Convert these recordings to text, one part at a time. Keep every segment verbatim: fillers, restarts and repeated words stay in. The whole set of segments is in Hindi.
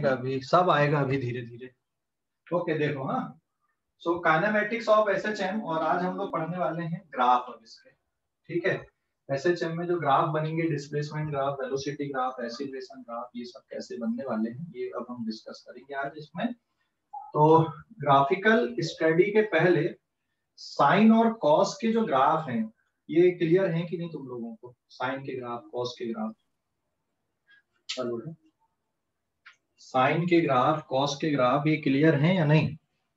आएगा अभी, सब आएगा अभी धीरे धीरे। ओके देखो, हाँ, सो काइनेमेटिक्स ऑफ एसएचएम, और आज हम लोग पढ़ने वाले हैं ग्राफ अब इसके। ठीक है, एसएचएम में जो ग्राफ बनेंगे, displacement graph, velocity graph, acceleration graph, ये सब कैसे बनने वाले हैं ये अब हम डिस्कस करेंगे आज इसमें। तो ग्राफिकल स्टडी के पहले साइन और कॉस के जो ग्राफ हैं ये क्लियर हैं कि नहीं तुम लोगों को? साइन के ग्राफ, कॉस के ग्राफ, चलो साइन के ग्राफ, कॉस के ग्राफ ये क्लियर हैं या नहीं?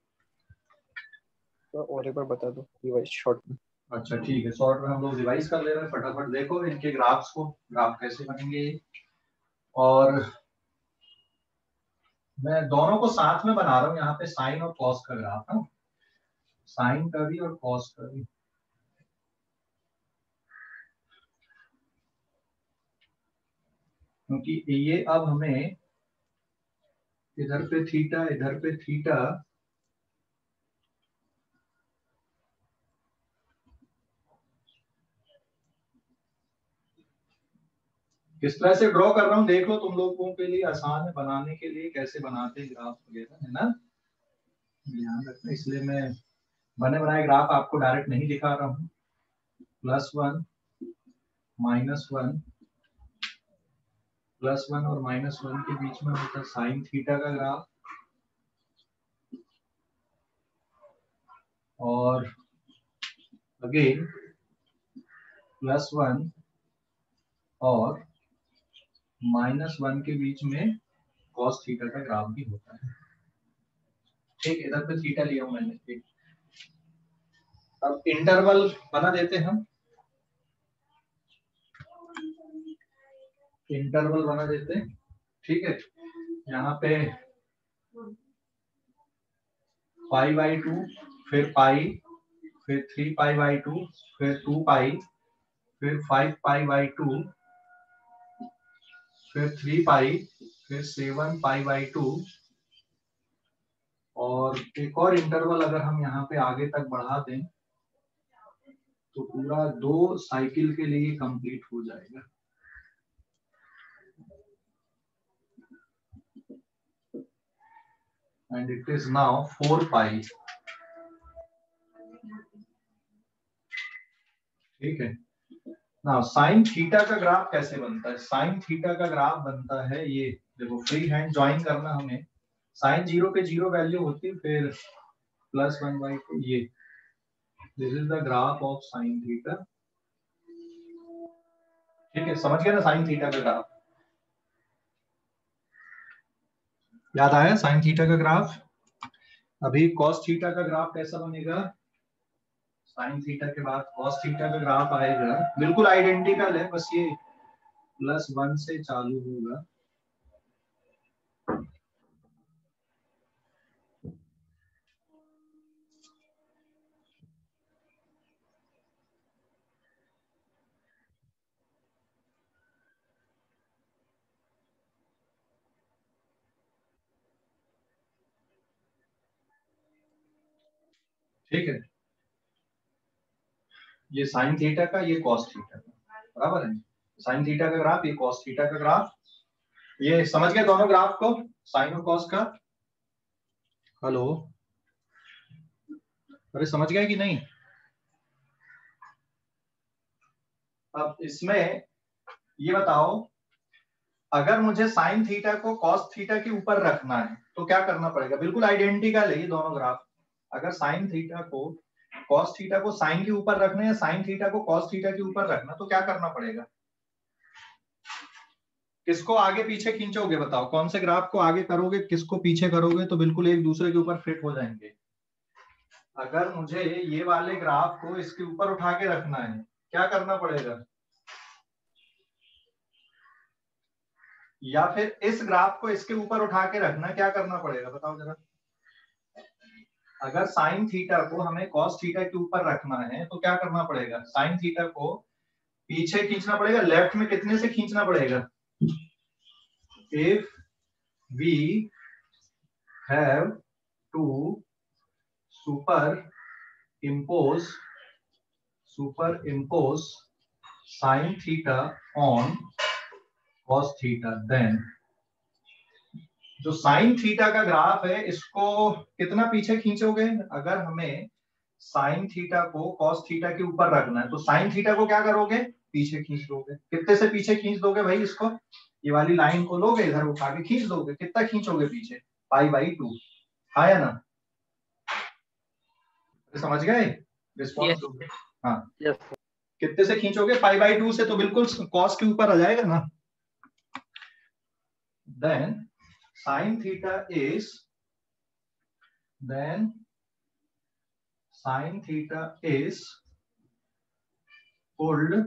तो और एक बार बता दो रिवाइज शॉर्ट में। अच्छा ठीक है, शॉर्ट में हम लोग रिवाइज कर ले रहे हैं, फटाफट देखो इनके ग्राफ्स को, ग्राफ कैसे बनेंगे। और मैं दोनों को साथ में बना रहा हूँ यहाँ पे, साइन और कॉस का ग्राफ है, साइन का भी और कॉस का भी। क्योंकि ये अब हमें इधर पे थीटा, इधर पे थीटा, किस तरह से ड्रॉ कर रहा हूँ देख लो, तुम लोगों के लिए आसान है बनाने के लिए, कैसे बनाते हैं ग्राफ वगैरह, है ना, ध्यान रखना। इसलिए मैं बने बनाए ग्राफ आपको डायरेक्ट नहीं दिखा रहा हूँ। Plus one, minus one, plus one और माइनस वन के बीच में होता है साइन थीटा का ग्राफ, और अगेन प्लस वन और माइनस वन के बीच में कॉस थीटा का ग्राफ भी होता है। ठीक, इधर पे थीटा लिया हूं मैंने। ठीक, अब इंटरवल बना देते हैं हम, इंटरवल बना देते हैं। ठीक है, यहाँ पे पाई बाई टू, फिर पाई, फिर थ्री पाई बाई टू, फिर टू पाई, फिर फाइव पाई बाई टू, फिर थ्री पाई, फिर सेवन पाई बाई टू, और एक और इंटरवल अगर हम यहाँ पे आगे तक बढ़ा दें तो पूरा दो साइकिल के लिए कंप्लीट हो जाएगा। And it is now four pi. ठीक है, नाउ साइन थीटा का ग्राफ कैसे बनता है? साइन थीटा का ग्राफ बनता है ये, देखो फ्री हैंड ज्वाइन करना हमें। साइन जीरो पे जीरो वैल्यू होती है, फिर प्लस वन बाई टू, ये this is the graph of sine theta. ठीक है, समझ गया ना साइन थीटा का ग्राफ? याद आया साइन थीटा का ग्राफ? अभी कॉस थीटा का ग्राफ कैसा बनेगा? साइन थीटा के बाद कॉस थीटा का ग्राफ आएगा, बिल्कुल आइडेंटिकल है, बस ये प्लस वन से चालू होगा। ठीक है, ये साइन थीटा का, ये कॉस थीटा का, बराबर है। साइन थीटा का ग्राफ, ये कॉस थीटा का ग्राफ। ये समझ गए दोनों ग्राफ को, साइन और कॉस का? हेलो, अरे समझ गए कि नहीं? अब इसमें ये बताओ, अगर मुझे साइन थीटा को कॉस थीटा के ऊपर रखना है तो क्या करना पड़ेगा? बिल्कुल आइडेंटिकल है ये दोनों ग्राफ। अगर साइन थीटा को कॉस थीटा को साइन के ऊपर रखना है या साइन थीटा को कॉस थीटा के ऊपर रखना, तो क्या करना पड़ेगा? किसको आगे पीछे खींचोगे बताओ? कौन से ग्राफ को आगे करोगे, किसको पीछे करोगे तो बिल्कुल एक दूसरे के ऊपर फिट हो जाएंगे? अगर मुझे ये वाले ग्राफ को इसके ऊपर उठा के रखना है, क्या करना पड़ेगा? या फिर इस ग्राफ को इसके ऊपर उठा के रखना, क्या करना पड़ेगा बताओ जरा? अगर साइन थीटा को हमें कॉस थीटा के ऊपर रखना है तो क्या करना पड़ेगा? साइन थीटा को पीछे खींचना पड़ेगा। लेफ्ट में कितने से खींचना पड़ेगा? If we have to super impose superimpose sin theta on cos theta, then जो साइन थीटा का ग्राफ है इसको कितना पीछे खींचोगे? अगर हमें साइन थीटा को कॉस थीटा के ऊपर रखना है तो साइन थीटा को क्या करोगे? पीछे खींच दोगे। कितने से पीछे खींच दोगे भाई इसको? ये वाली लाइन को लोगे, इधर उठा के खींच दोगे। कितना खींचोगे पीछे? Pi by two. हाँ या ना? समझ गए? रिस्पॉन्स दोगे। हाँ यस कितने से खींचोगे? पाई बाई टू से, तो बिल्कुल कॉस के ऊपर आ जाएगा ना। Then sine theta is then sine theta is pulled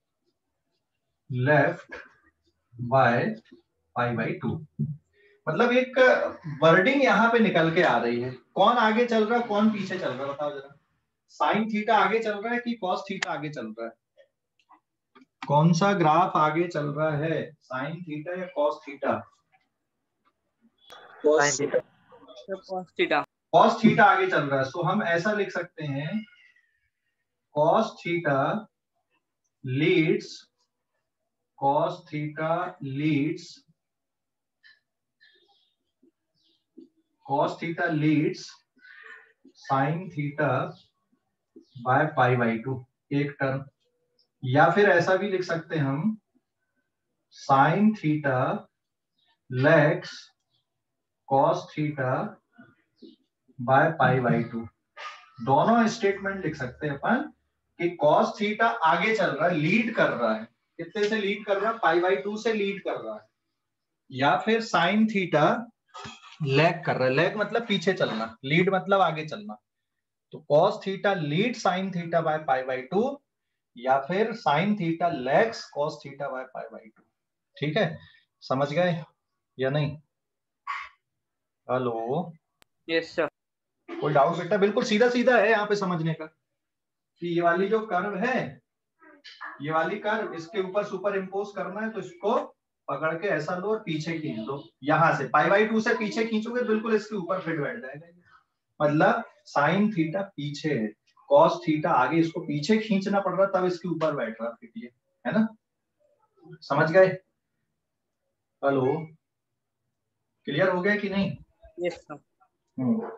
left by pi by two. मतलब एक वर्डिंग यहाँ पे निकल के आ रही है। कौन आगे चल रहा है, कौन पीछे चल रहा है, बताओ जरा। साइन थीटा आगे चल रहा है कि कॉस थीटा आगे चल रहा है? कौन सा ग्राफ आगे चल रहा है, साइन थीटा या cos theta? Sine theta. Cos theta. Cos theta आगे चल रहा है। सो हम ऐसा लिख सकते हैं, cos theta leads cos theta leads cos theta leads sine theta by pi by two, एक टर्म। या फिर ऐसा भी लिख सकते हैं हम, sine theta lags cos theta by pi by two. दोनों स्टेटमेंट लिख सकते हैं अपन कि कॉस थीटा आगे चल रहा है, लीड कर रहा है। कितने से लीड कर रहा है? पाई बाई टू से लीड कर रहा है। या फिर साइन थीटा लैग कर रहा है। लैग मतलब पीछे चलना, लीड मतलब आगे चलना। तो cos theta lead sine theta by pi by two, या फिर sine theta lags cos theta by pi by two. ठीक है, समझ गए या नहीं? Hello, yes sir. कोई डाउट बेटा? बिल्कुल सीधा सीधा है यहाँ पे समझने का कि ये वाली जो कर्व है, ये वाली कर्व इसके ऊपर सुपर इम्पोज करना है, तो इसको पकड़ के ऐसा लो और पीछे खींच दो। यहां से पाई बाई टू से पीछे खींचोगे बिल्कुल इसके ऊपर फिट बैठ जाएगा। मतलब साइन थीटा पीछे है, कॉस थीटा आगे, इसको पीछे खींचना पड़ रहा तब इसके ऊपर बैठ रहा फिट, ये है ना? समझ गए? हेलो, क्लियर हो गया कि नहीं? Yes sir. हम्म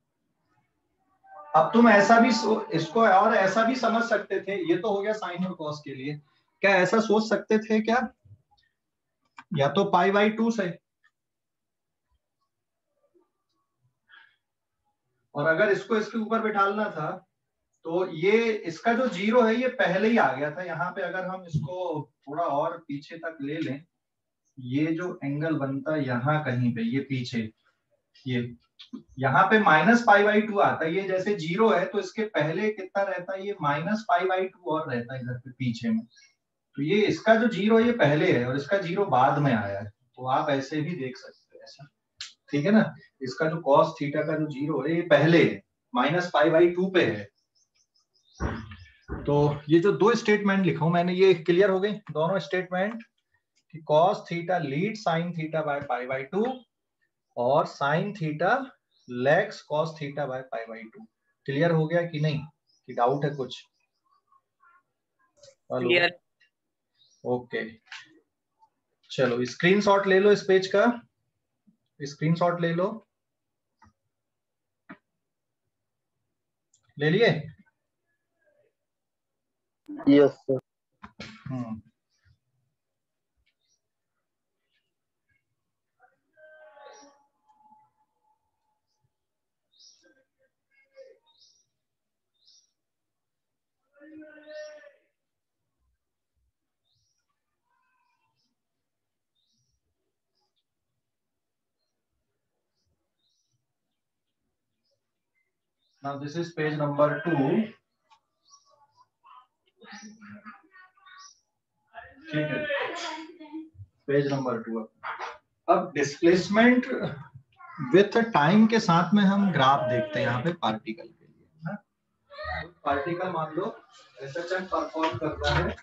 अब तुम ऐसा भी इसको और ऐसा भी समझ सकते थे। ये तो हो गया साइन और कॉस के लिए। क्या ऐसा सोच सकते थे क्या, या तो पाई बाई टू से, और अगर इसको इसके ऊपर बिठालना था तो ये इसका जो जीरो है ये पहले ही आ गया था यहाँ पे। अगर हम इसको थोड़ा और पीछे तक ले लें, ये जो एंगल बनता है यहाँ कहीं पे, ये पीछे, ये यहाँ पे माइनस पाई बाई टू आता है। ये जैसे जीरो है तो इसके पहले कितना रहता है, ये माइनस पाई बाई टू और रहता है इधर पे पीछे में। तो ये इसका जो जीरो है ये पहले है और इसका जीरो बाद में आया है। तो आप ऐसे भी देख सकते हैं ऐसा, ठीक है ना? इसका जो कॉस थीटा का जो जीरो है ये पहले है, माइनस पाई बाई टू पे है। तो ये जो दो स्टेटमेंट लिखा हूं मैंने, ये क्लियर हो गई दोनों स्टेटमेंट कि cos theta lead sine theta by pi by two और sine theta lags cos theta by pi by two. Clear हो गया कि नहीं, कि डाउट है कुछ? क्लियर। ओके, चलो स्क्रीनशॉट ले लो इस पेज का, स्क्रीनशॉट ले लो। ले लिए? Yes sir. Hmm Now this is page number two. ठीक है, पेज नंबर टू। अब डिस्प्लेसमेंट विथ टाइम के साथ में हम ग्राफ देखते हैं यहाँ पे पार्टिकल के लिए। पार्टिकल मान लो एसएचएम परफॉर्म कर रहा है,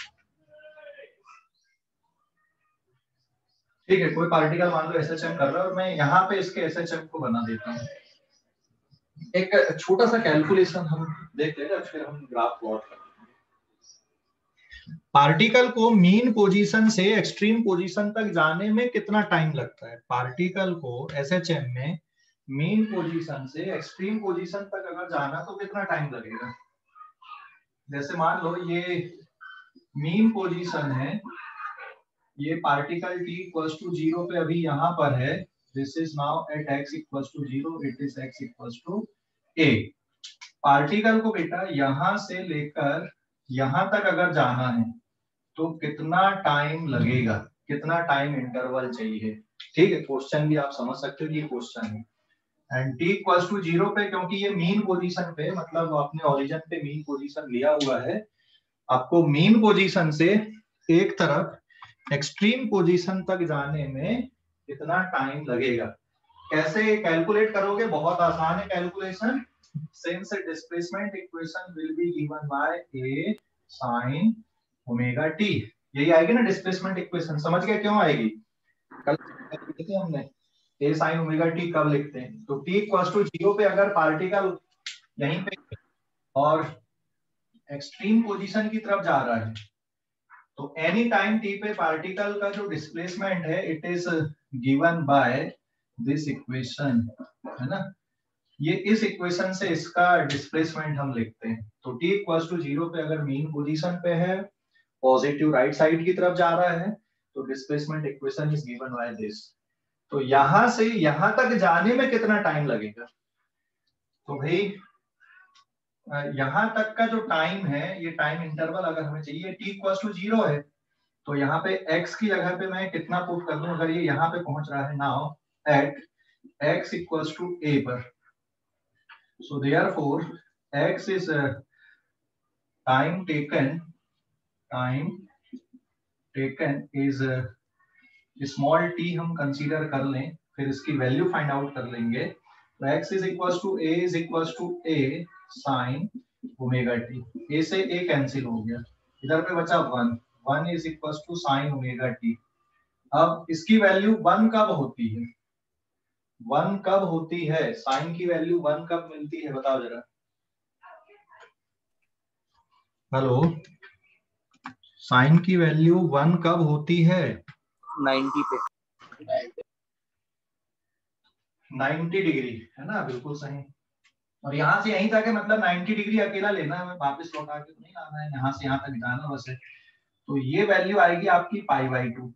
ठीक है, कोई पार्टिकल मान लो एसएचएम कर रहा है और मैं यहाँ पे इसके एसएचएम को बना देता हूँ। एक छोटा सा कैलकुलेशन हम देख लेंगे फिर हम ग्राफ प्लॉट करेंगे। पार्टिकल को मीन पोजीशन से एक्सट्रीम पोजीशन तक जाने में कितना टाइम लगता है। पार्टिकल को एसएचएम में मीन पोजीशन से एक्सट्रीम पोजीशन तक अगर जाना तो कितना टाइम लगेगा। जैसे मान लो ये मीन पोजीशन है, ये particle t equals to zero पे अभी यहाँ पर है, this is now at x equals to zero, it is x equals to a। Particle को बेटा यहाँ से लेकर यहाँ तक अगर जाना है तो कितना टाइम लगेगा, कितना टाइम इंटरवल चाहिए। ठीक है, क्वेश्चन भी आप समझ सकते हो कि क्वेश्चन है। And t equals to zero पे, क्योंकि ये मीन पोजीशन पे, मतलब आपने ओरिजिन पे मीन पोजीशन लिया हुआ है, आपको मीन पोजीशन से एक तरफ एक्सट्रीम पोजीशन तक जाने में कितना टाइम लगेगा। कैसे कैलकुलेट करोगे, बहुत आसान है calculation. Since displacement equation will be given by a sin omega t, यही आएगी ना डिस्प्लेसमेंट इक्वेशन। समझ गए क्यों आएगी, कल लिखे थे हमने a sin ओमेगा t कब लिखते हैं, तो t इक्वल्स टू जीरो पे अगर पार्टिकल यहीं पे और एक्सट्रीम पोजीशन की तरफ जा रहा है तो एनी टाइम t पे पार्टिकल का जो डिस्प्लेसमेंट है it is given by this equation, है ना। ये इस इक्वेशन से इसका डिस्प्लेसमेंट हम लिखते हैं। तो t इक्वल्स टू जीरो पे अगर मीन पोजीशन पे है, पॉजिटिव राइट साइड की तरफ जा रहा है, तो displacement equation is given by this. तो यहां से यहां तक जाने में कितना टाइम लगेगा, तो भाई यहां तक का जो टाइम है, ये टाइम इंटरवल अगर हमें चाहिए, t इक्वल्स टू जीरो है तो यहाँ पे x की जगह पे मैं कितना पुट कर दूं, अगर ये यहाँ पे पहुंच रहा है now at x equals to a पर, so therefore x is time taken, time taken is small t हम कंसीडर कर लें, फिर इसकी वैल्यू फाइंड आउट कर लेंगे। तो x is equals to a is equals to a sin omega t, a से a कैंसिल हो गया, इधर पे बचा one, one is equals to sine omega t। अब इसकी वैल्यू वन कब होती है, वन कब होती है, साइन की वैल्यू वन कब मिलती है बताओ जरा। हेलो, साइन की वैल्यू वन कब होती है, नाइन्टी पे। नाइन्टी डिग्री, है ना, बिल्कुल सही। और यहाँ से यहीं तक है, मतलब नाइन्टी डिग्री अकेला लेना है, वापस लौटा के तो नहीं लाना है, यहाँ से यहाँ तक जाना बस है। तो ये वैल्यू आएगी आपकी पाई बाई टू,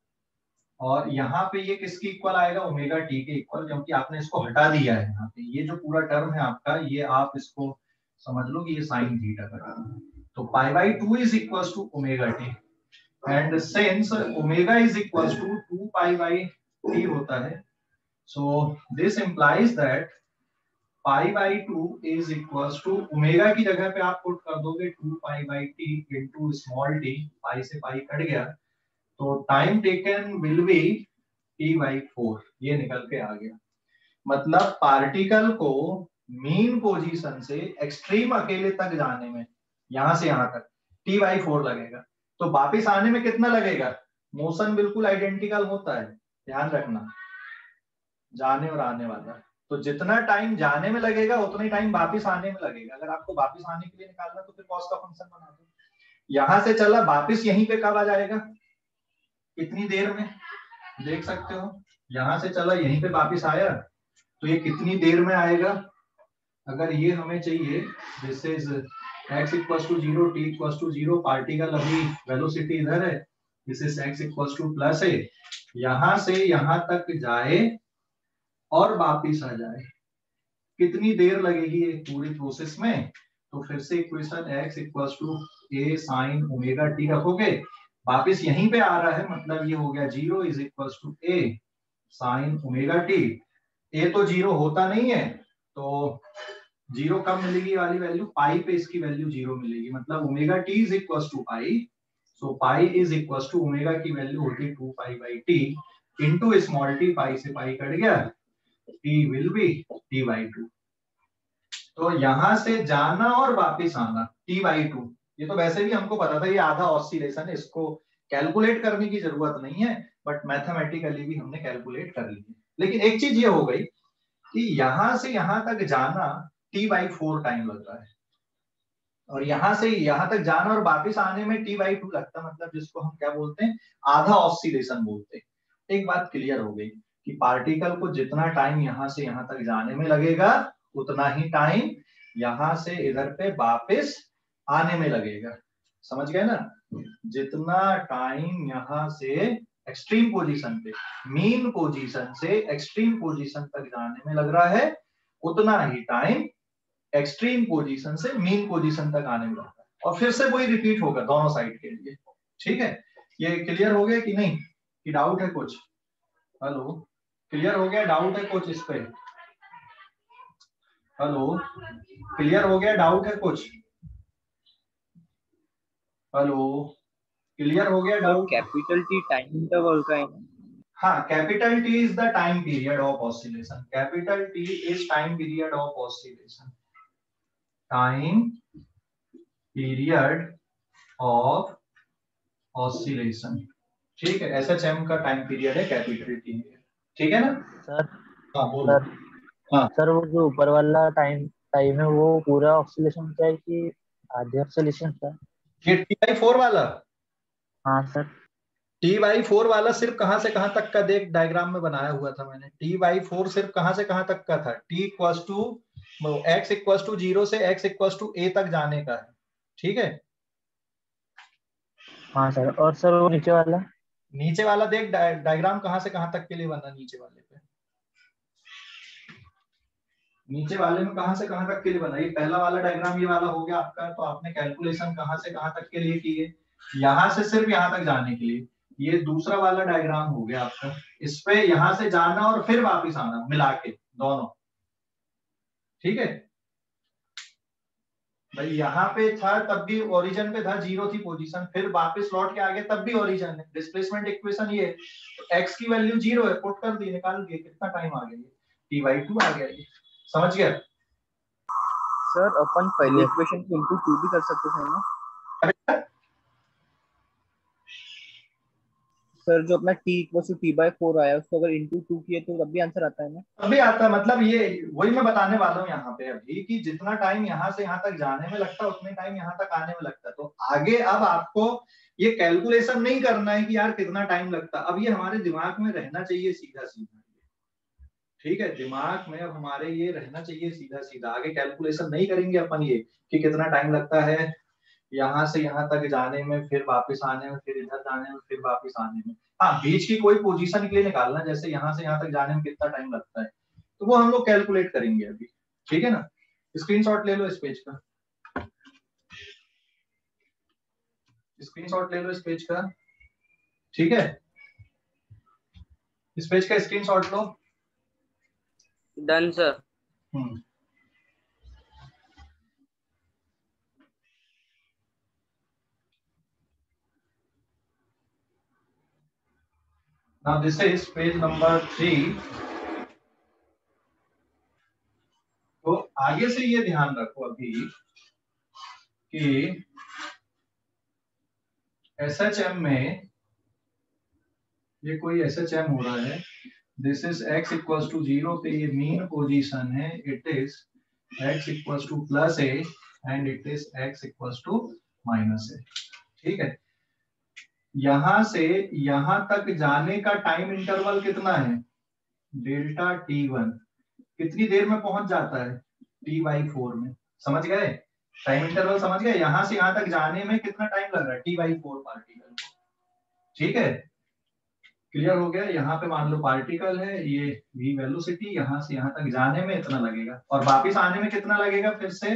और यहाँ पे ये किसकी इक्वल आएगा, ओमेगा टी के इक्वल, क्योंकि आपने इसको हटा दिया है यहाँ पे। ये जो पूरा टर्म है आपका, ये आप इसको समझ लो कि ये साइन थीटा का टर्म है। तो pi by two is equal to omega T, and since omega is equal to two pi by T होता है, so this implies that pi by two is equals to, omega की जगह पे आप पुट कर दोगे two pi by T into small T, pi से पाई कट गया, तो time taken will be T by four, ये निकल के आ गया। मतलब पार्टिकल को मीन पोजीशन से एक्सट्रीम अकेले तक जाने में, यहां से यहां तक टी बाई फोर लगेगा। तो वापिस आने में कितना लगेगा, मोशन बिल्कुल आइडेंटिकल होता है, ध्यान रखना, जाने और आने वाला। तो जितना टाइम जाने में लगेगा उतना ही टाइम वापिस आने में लगेगा। अगर आपको वापिस आने के लिए निकालना तो फिर कॉस का फंक्शन बना दो। यहां से चला वापिस यहीं पे कब आ जाएगा, कितनी देर में, देख सकते हो, यहां से चला यहीं पे वापिस आया तो ये कितनी देर में आएगा। अगर ये हमें चाहिए, this is x equals to zero, t equals to zero, particle अभी वेलोसिटी इधर है, this is x equals to plus है, यहां से यहां तक जाए और वापिस आ जाए, कितनी देर लगेगी ये पूरी प्रोसेस में। तो फिर से equation x equals to a sin omega t रखोगे, वापिस यहीं पे आ रहा है, मतलब ये हो गया zero is equals to a sin omega t। a तो जीरो होता नहीं है, तो जीरो कब मिलेगी वाली वैल्यू, पाई पे इसकी वैल्यू जीरो मिलेगी, मतलब omega t is equals to pi, so pi is equals to omega की वैल्यू होती two pi by T into small T, pi से पाई कट गया, t will be t by two. तो यहां से जाना और वापस आना t by टू, ये तो वैसे भी हमको पता था, ये आधा ऑसिलेशन है, इसको कैलकुलेट करने की जरूरत नहीं है, बट मैथमेटिकली भी हमने कैलकुलेट कर ली है। लेकिन एक चीज ये हो गई कि यहां से यहां तक जाना t by फोर टाइम लग रहा है, और यहाँ से यहाँ तक जाना और वापस आने में टी बाई टू लगता, मतलब जिसको हम क्या बोलते हैं, आधा ऑसिलेशन बोलते हैं। एक बात क्लियर हो गई कि पार्टिकल को जितना टाइम यहाँ से यहाँ तक जाने में लगेगा उतना ही टाइम यहाँ से इधर पे वापस आने में लगेगा। समझ गए ना? जितना टाइम यहाँ से एक्सट्रीम पोजीशन पे, मीन पोजीशन से एक्सट्रीम पोजीशन तक जाने में लग रहा है, उतना ही टाइम एक्सट्रीम पोजीशन से मीन पोजीशन तक आने में लगता है। और फिर से वही रिपीट होगा दोनों साइड के लिए। ठीक है, ये क्लियर हो गया कि नहीं, कि डाउट है कुछ? हेलो, क्लियर हो गया? डाउट है कुछ इस पे? हेलो, क्लियर हो गया? डाउट है कुछ? हेलो, क्लियर हो गया? Doubt? Capital T time interval का है। हाँ, capital T is the time period of oscillation. Capital T is time period of oscillation. Time period of oscillation. ठीक है, एसएचएम का टाइम पीरियड है कैपिटल टी। ठीक है ना सर? हाँ बोलो। सर हाँ सर वो जो ऊपर वाला टाइम टाइम है वो पूरा ऑक्सीलेशन का है कि आधे ऑक्सीलेशन का? ये टी बाई फोर वाला, हाँ सर। टी बाई फोर वाला सिर्फ कहां से कहां तक का, देख डायग्राम में बनाया हुआ था मैंने। टी बाई फोर सिर्फ कहां से कहां तक का था, T equals to X equals to zero से एक्स इक्वल्स टू ए तक जाने का है। ठीक है, हाँ सर। और सर वो नीचे वाला? नीचे वाला देख डायग्राम कहां से कहां तक के लिए बना, नीचे वाले पे, नीचे वाले में कहां से कहां तक के लिए बना। ये पहला वाला डायग्राम ये वाला हो गया आपका, तो आपने कैलकुलेशन कहां से कहां तक के लिए की है, यहां से सिर्फ यहां तक जाने के लिए। ये दूसरा वाला डायग्राम हो गया आपका, इस पे यहां से जाना और फिर वापस आना मिला के दोनों। ठीक है भाई, यहाँ पे था तब भी ओरिजिन पे था, जीरो थी पोजीशन, फिर वापस लौट के आ गए तब भी ओरिजिन है। डिस्प्लेसमेंट इक्वेशन ये, तो एक्स की वैल्यू जीरो है, पुट कर दी, निकाल दिए, कितना टाइम आ गया, टी बाई टू आ गया। ये समझ गया? सर अपन पहले इक्वेशन को इनटू टू भी कर सकते थे ना सर? जो अपना t equal to T by four आया उसको अगर इनटू टू किए तो तब भी आंसर आता है ना? अभी आता है, मतलब ये वही मैं बताने वाला हूँ यहाँ पे अभी, कि जितना टाइम यहाँ से यहाँ तक जाने में लगता है उतने टाइम यहाँ तक आने में लगता है। तो आगे अब आपको ये कैलकुलेशन नहीं करना है कि यार कितना टाइम लगता है, अब ये हमारे दिमाग में रहना चाहिए सीधा सीधा। ठीक है, दिमाग में अब हमारे ये रहना चाहिए सीधा सीधा। आगे कैलकुलेशन नहीं करेंगे अपन ये कि कितना टाइम लगता है यहाँ से यहाँ तक जाने में, फिर वापस आने में, फिर इधर जाने में, फिर वापस आने में। हाँ, बीच की कोई पोजीशन के लिए निकालना, जैसे यहाँ से यहाँ तक जाने में कितना टाइम लगता है, तो वो हम लोग कैलकुलेट करेंगे अभी। ठीक है ना, स्क्रीनशॉट ले लो इस पेज का, स्क्रीनशॉट ले लो इस पेज का। ठीक है, इस पेज का स्क्रीनशॉट लो। Done sir. Hmm Now this is page number three. तो आगे से ये ध्यान रखो अभी कि एसएचएम में ये कोई एसएचएम हो रहा है, this is x equals to zero पे ये मीन पोजीशन है, it is x equals to plus a and it is x equals to minus a. ठीक है, यहां से यहां तक जाने का टाइम इंटरवल कितना है, डेल्टा टी वन। कितनी देर में पहुंच जाता है, टी बाई फोर में। समझ गए? टाइम इंटरवल समझ गए? यहां से यहां तक जाने में कितना टाइम लग रहा है, टी बाई फोर पार्टिकल को। ठीक है, क्लियर हो गया? यहाँ पे मान लो पार्टिकल है, ये v वेलोसिटी, यहाँ से यहाँ तक जाने में इतना लगेगा और वापस आने में कितना लगेगा, फिर से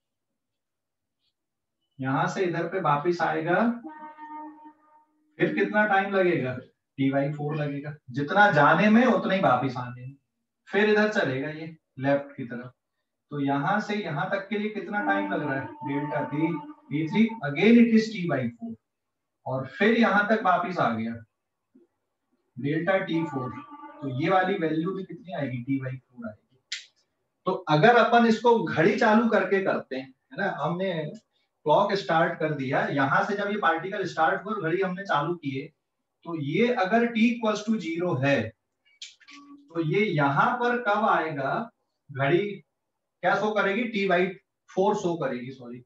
यहाँ से इधर पे वापस आएगा, फिर कितना टाइम लगेगा, टी बाई फोर लगेगा। जितना जाने में उतना ही वापस आने में, फिर इधर चलेगा ये लेफ्ट की तरफ। तो यहाँ से यहाँ तक के लिए कितना टाइम लग रहा है, delta t t three, again it is T by four, और फिर यहाँ तक वापस आ गया डेल्टा टी फोर। तो ये वाली वैल्यू भी कितनी आएगी, टी बाई फोर आएगी। तो अगर अपन इसको घड़ी चालू करके करते हैं, है ना, हमने क्लॉक स्टार्ट कर दिया, यहां से जब ये पार्टिकल स्टार्ट हुआ घड़ी हमने चालू किए, तो ये अगर t इक्वल्स टू जीरो है तो ये यहां पर कब आएगा, घड़ी क्या शो करेगी, टी बाई फोर शो करेगी, sorry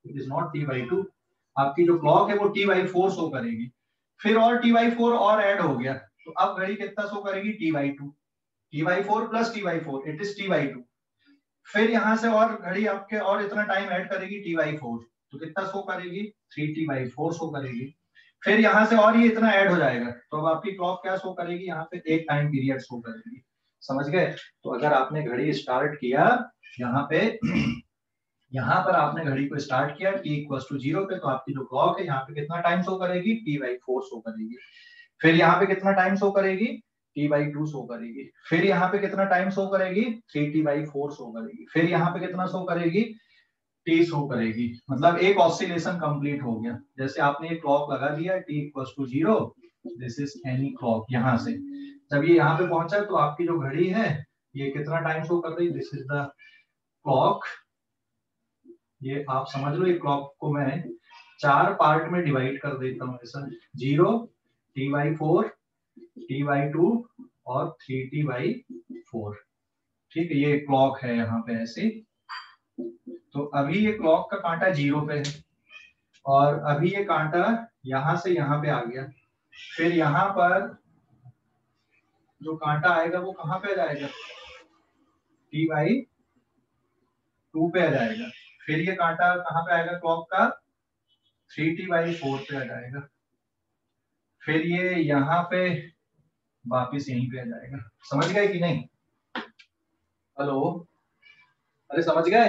it is not T by two. आपकी जो क्लॉक है वो टी बाई फोर शो करेगी। फिर और टी बाई फोर और ऐड हो गया, तो अब घड़ी कितना शो करेगी, T by two. T by four plus T by four, it is T by two. फिर यहाँ से और घड़ी आपके और इतना टाइम ऐड करेगी टी बाई फोर, तो कितना शो करेगी, three T by four show करेगी। फिर यहाँ से और ये इतना ऐड हो जाएगा, तो अब आपकी क्लॉक क्या शो करेगी, यहाँ पे एक टाइम पीरियड शो करेगी। समझ गए? तो अगर आपने घड़ी स्टार्ट किया यहाँ पे यहाँ पर आपने घड़ी को स्टार्ट किया t इक्वल टू जीरो पे, तो आपकी जो क्लॉक है यहाँ पे कितना टाइम शो करेगी, t बाई फोर शो करेगी। फिर यहाँ पे कितना टाइम शो करेगी, t बाई टू शो करेगी। फिर यहाँ पे कितना टाइम शो करेगी, three T by four show करेगी। फिर यहाँ पे कितना शो करेगी, t शो करेगी। मतलब एक ऑसिलेशन कंप्लीट हो गया। जैसे आपने एक क्लॉक लगा दिया t equal to zero, this is any clock. यहाँ से जब ये यहाँ पे पहुंचा तो आपकी जो घड़ी है ये कितना टाइम शो कर रही है, दिस इज द क्लॉक। ये आप समझ लो, ये क्लॉक को मैं चार पार्ट में डिवाइड कर देता हूँ ऐसा, zero, T by four, T by two और थ्री टी बाई फोर। ठीक है, ये क्लॉक है यहाँ पे ऐसे। तो अभी ये क्लॉक का कांटा जीरो पे है और अभी ये कांटा यहाँ से यहाँ पे आ गया। फिर यहाँ पर जो कांटा आएगा वो कहाँ पे आ जाएगा, टी बाई टू पे आ जाएगा। फिर ये कांटा कहाँ पे आएगा क्लॉक का, थ्री टी बाई फोर पे आ जाएगा। फिर ये यहाँ पे वापिस यहीं पे आ जाएगा। समझ गए कि नहीं? हेलो, अरे समझ गए?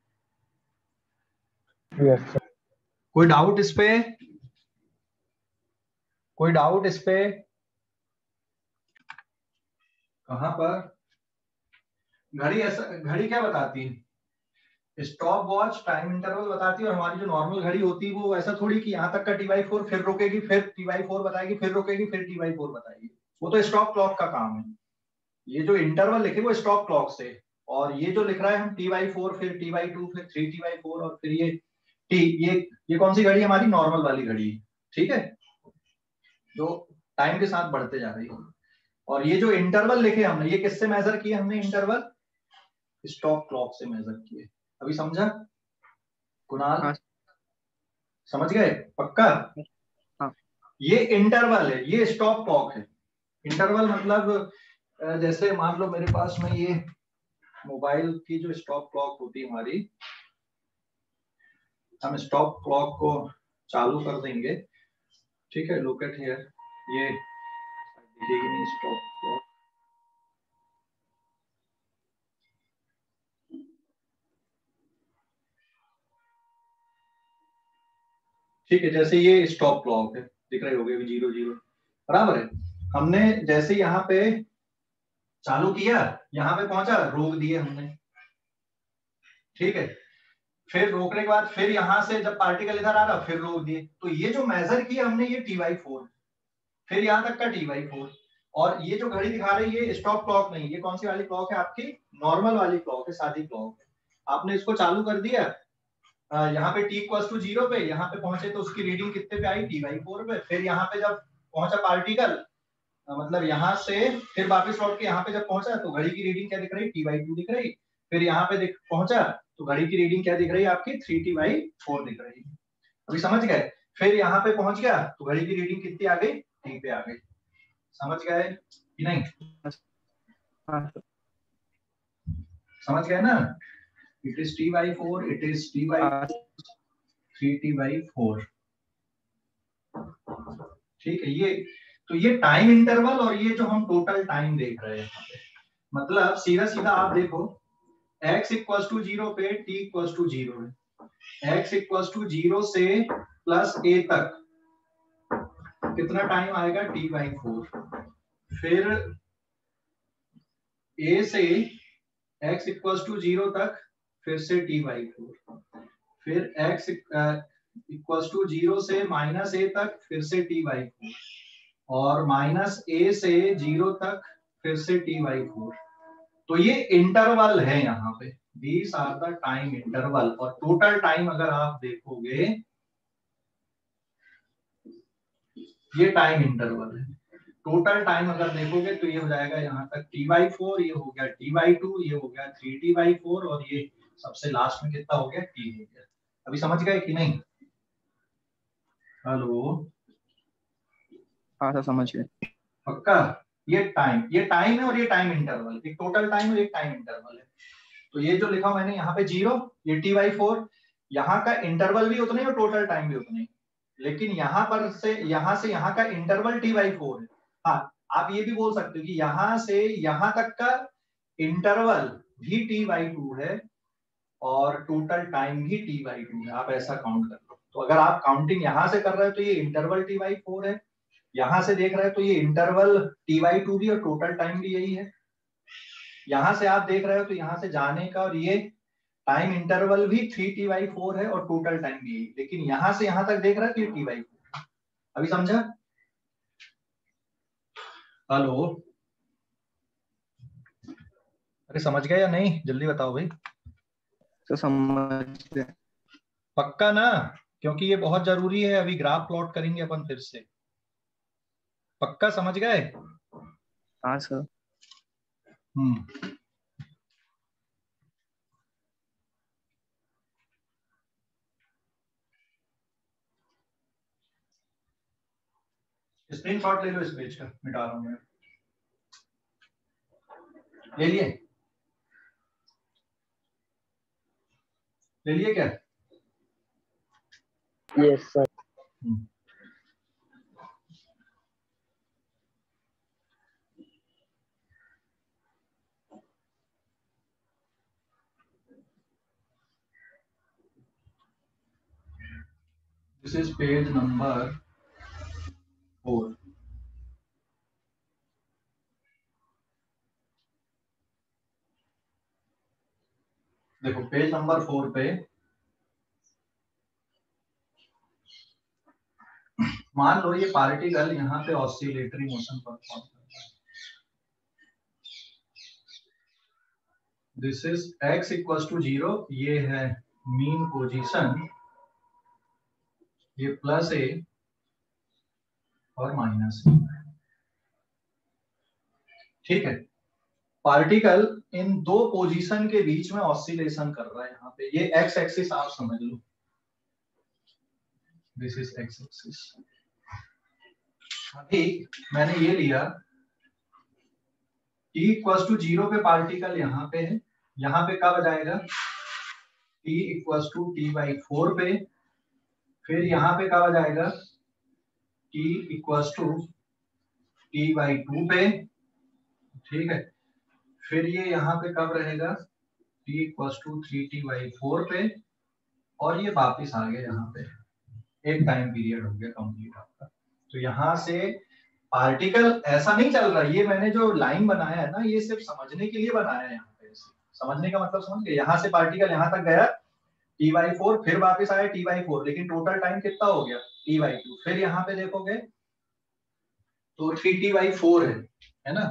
Yes sir. कोई डाउट इस पे? कोई डाउट इस पे? कहां पर? घड़ी ऐसा, घड़ी क्या बताती है, स्टॉप वॉच टाइम इंटरवल बताती है। और हमारी जो नॉर्मल घड़ी होती है वो ऐसा थोड़ी कि यहाँ तक का टी बाई फोर, फिर रुकेगी, फिर टी बाई फोर बताएगी, फिर रुकेगी, फिर टी बाई फोर बताएगी। वो तो स्टॉप क्लॉक का काम है। ये जो इंटरवल लिखे वो स्टॉप क्लॉक से, और ये जो लिख रहा है हम टी बाई फोर, फिर टी बाई टू, फिर थ्री टी बाई फोर और फिर ये टी, ये ये कौन सी घड़ी है, हमारी नॉर्मल वाली घड़ी है। ठीक है, जो टाइम के साथ बढ़ते जा रही है। और ये जो इंटरवल लिखे हमने, ये किससे मेजर किए हमने इंटरवल, स्टॉप क्लॉक से मेजर किए। अभी समझा कुणाल? हाँ। समझ गए पक्का? हाँ। ये इंटरवल है, ये स्टॉप क्लॉक है। इंटरवल मतलब जैसे मान लो मेरे पास में ये मोबाइल की जो स्टॉप क्लॉक होती है हमारी, हम स्टॉप क्लॉक को चालू कर देंगे। ठीक है, लुक एट हियर, ये दिखेगी नहीं स्टॉप क्लॉक। ठीक है, जैसे ये स्टॉप क्लॉक है, दिख रही होगी अभी जीरो जीरो, बराबर है। हमने जैसे यहाँ पे चालू किया, यहाँ पे पहुंचा, रोक दिए हमने। ठीक है, फिर रोकने के बाद फिर यहाँ से जब पार्टिकल इधर आ रहा फिर रोक दिए। तो ये जो मेजर किया हमने ये टी बाई फोर, फिर यहाँ तक का टी बाई फोर। और ये जो घड़ी दिखा रही है ये स्टॉप क्लॉक नहीं, ये कौन सी वाली क्लॉक है आपकी, नॉर्मल वाली क्लॉक है, सादी क्लॉक है। आपने इसको चालू कर दिया यहाँ पे t इक्वल टू जीरो पे, यहाँ पे पहुंचे तो उसकी रीडिंग कितने पे आई, टी बाई फोर पे। फिर यहाँ पे जब पहुंचा पार्टिकल, मतलब यहाँ से फिर वापस लौट के यहाँ पे जब पहुंचा तो घड़ी की रीडिंग क्या दिख रही, टी बाई टू दिख रही। फिर यहाँ पे पहुंचा तो घड़ी की रीडिंग क्या दिख रही है आपकी, थ्री टी बाई फोर दिख रही है। अभी समझ गए? फिर यहाँ पे पहुंच गया तो घड़ी की रीडिंग कितनी आ गई, टी पे आ गई। समझ गए कि नहीं? हाँ। समझ गए ना? It is T by four, it is T by three T by four. ठीक है, ये तो ये टाइम इंटरवल और ये जो हम टोटल टाइम देख रहे हैं, मतलब सीधा सीधा आप देखो, x इक्वल टू जीरो पे t इक्वल टू जीरो है, x इक्वल टू जीरो से प्लस a तक कितना टाइम आएगा, t बाई फोर। फिर a से x इक्वल टू जीरो तक फिर से t बाई फोर। फिर x इक्वल टू जीरो से माइनस a तक फिर से t बाई फोर, और माइनस a से जीरो तक फिर से t बाई फोर। तो ये इंटरवल है यहाँ पे, these are the time interval. और टोटल टाइम अगर आप देखोगे, ये टाइम इंटरवल है। टोटल टाइम अगर देखोगे तो ये हो जाएगा यहाँ तक t बाई फोर, ये हो गया t बाई टू, ये हो गया थ्री टी बाई फोर, और ये सबसे लास्ट में कितना हो गया, t हो गया। अभी समझ गए कि नहीं? हेलो, हाँ सर समझ गए। पक्का? ये टाइम ये टाइम है और ये टाइम इंटरवल, एक टोटल टाइम और एक टाइम इंटरवल है। तो ये जो लिखा मैंने यहाँ पे जीरो, ये टी बाई फोर, यहाँ का इंटरवल भी उतना ही और टोटल टाइम भी उतना ही, लेकिन यहाँ पर से यहाँ से यहाँ का इंटरवल टी बाई फोर है। हाँ, आप ये भी बोल सकते हो कि यहाँ से यहाँ तक का इंटरवल भी टी बाई टू है और टोटल टाइम भी टी बाई टू है। आप ऐसा काउंट कर लो। तो अगर आप काउंटिंग यहाँ से कर रहे हो तो ये इंटरवल टी बाई फोर है, यहां से देख रहे हो तो ये इंटरवल टी बाई टू भी और टोटल टाइम भी यही है। यहां से आप देख रहे हो तो यहां से जाने का और ये टाइम इंटरवल भी थ्री टी बाई फोर है और टोटल टाइम भी यही, लेकिन यहां से यहां तक देख रहे हो तो ये टी बाई फोर। अभी समझा? हेलो, अरे समझ गए या नहीं? जल्दी बताओ भाई। तो समझ गए। पक्का ना? क्योंकि ये बहुत जरूरी है, अभी ग्राफ प्लॉट करेंगे अपन फिर से। पक्का समझ गए? हाँ सर। हम्म स्क्रीनशॉट ले लो इस पेज का, मिटा रहा हूं मैं। ले लिए? ले लिए क्या? Yes sir. This is page number four. देखो पेज नंबर फोर पे मान लो ये पार्टिकल यहाँ पे ऑसिलेटरी मोशन परफॉर्म करता है। This is x equal to zero, ये है मीन पोजीशन, ये प्लस ए और माइनस ए। ठीक है, पार्टिकल इन दो पोजीशन के बीच में ऑसिलेशन कर रहा है। यहाँ पे ये एक्स एक्सिस आप समझ लो, दिस इज एक्स एक्सिस। अभी मैंने ये लिया t इक्वल टू जीरो पे पार्टिकल यहाँ पे है, यहाँ पे कब जाएगा t equal to T by four पे, फिर यहाँ पे कब जाएगा t equal to T by two पे। ठीक है, फिर ये यहाँ पे कब रहेगा t equal to three T by four पे, और ये वापिस आ गया यहाँ पे, एक टाइम पीरियड हो गया कंप्लीट आपका। तो यहाँ से पार्टिकल ऐसा नहीं चल रहा, ये मैंने जो लाइन बनाया है ना, ये सिर्फ समझने के लिए बनाया है। यहाँ पे समझने का मतलब समझ गए, यहाँ से पार्टिकल यहाँ तक गया टी बाई फोर, फिर वापस आया टी बाई फोर, लेकिन टोटल टाइम कितना हो गया टी बाई टू। फिर यहाँ पे देखोगे तो थ्री टी बाई फोर है, है ना।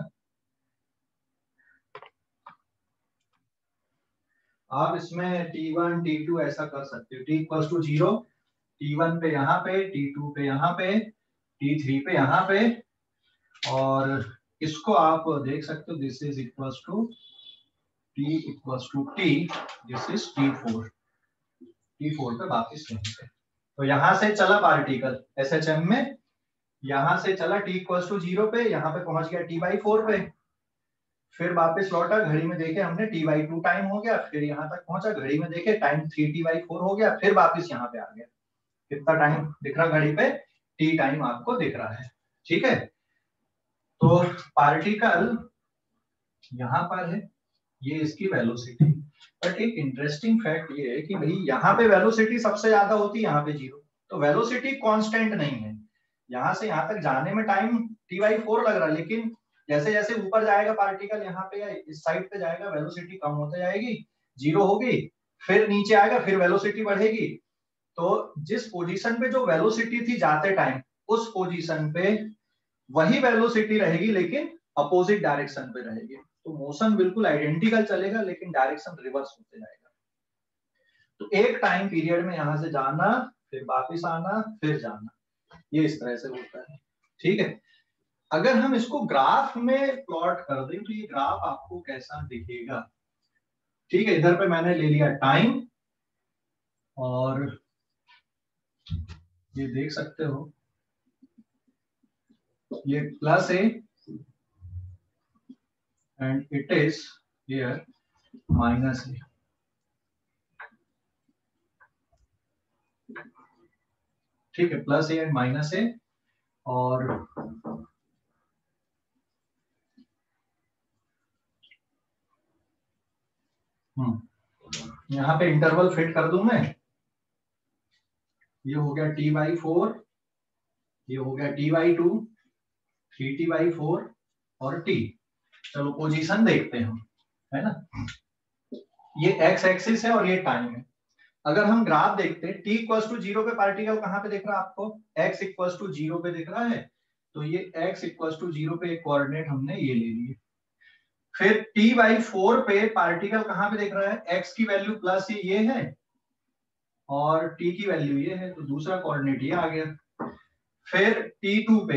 आप इसमें टी वन टी टू ऐसा कर सकते हो, t equal to zero, t one पे यहाँ पे, टी टू पे यहाँ पे, टी थ्री पे यहाँ पे, और इसको आप देख सकते हो this is equal to t equal to t, this is t four, t four पे वापिस यहीं पे। तो यहाँ से चला पार्टिकल एस एच एम में, यहाँ से चला टी इक्वल टू जीरो पे, यहाँ पे पहुंच गया टी बाई फोर पे, फिर वापस लौटा, घड़ी में देखे हमने टी बाई टू टाइम हो गया, फिर यहाँ तक पहुंचा, घड़ी में देखे time three T by four हो गया, फिर वापस यहाँ पे आ गया। कितना टाइम दिख रहा घड़ी पे? टी टाइम आपको दिख रहा है। ठीक है, तो पार्टिकल यहाँ पर है, ये इसकी वेलोसिटी। बट एक इंटरेस्टिंग फैक्ट ये है कि भाई यहाँ पे वेलोसिटी सबसे ज्यादा होती है, यहाँ पे जीरो, तो वेलोसिटी कांस्टेंट नहीं है। यहाँ से यहाँ तक जाने में टाइम टी बाई फोर लग रहा है, लेकिन जैसे जैसे ऊपर जाएगा पार्टिकल यहाँ पे या इस साइड पे जाएगा, वेलोसिटी कम होते जाएगी, जीरो होगी, फिर नीचे आएगा, फिर वेलोसिटी बढ़ेगी। तो जिस पोजीशन पे जो वेलोसिटी थी जाते टाइम, उस पोजीशन पे वही वेलोसिटी रहेगी, लेकिन अपोजिट डायरेक्शन पे रहेगी। तो मोशन बिल्कुल आइडेंटिकल चलेगा, लेकिन डायरेक्शन रिवर्स होते जाएगा। तो एक टाइम पीरियड में यहां से जाना, फिर वापिस आना, फिर जाना, ये इस तरह से होता है। ठीक है, अगर हम इसको ग्राफ में प्लॉट कर दें तो ये ग्राफ आपको कैसा दिखेगा? ठीक है, इधर पे मैंने ले लिया टाइम, और ये देख सकते हो ये plus a and it is here minus a. ठीक है, plus a and minus a. और हम्म यहाँ पे इंटरवल फिट कर दूं मैं। ये हो गया टी बाई फोर, ये हो गया T by two, three T by four और टी। चलो पोजीशन देखते हैं हम, है ना। ये एक्स एक्सिस है और ये टाइम है। अगर हम ग्राफ देखते हैं, टी इक्वल्स टू जीरो पे पार्टिकल कहाँ पे दिख रहा है आपको? एक्स इक्वल्स टू जीरो पे दिख रहा है। तो ये एक्स इक्वल्स टू जीरो पे एक कोऑर्डिनेट हमने ये ले लिए। फिर टी बाई फोर पे पार्टिकल कहाँ पे दिख रहा है? एक्स की वैल्यू प्लस ये है और टी की वैल्यू ये है, तो दूसरा कोऑर्डिनेट ये आ गया। फिर टी टू पे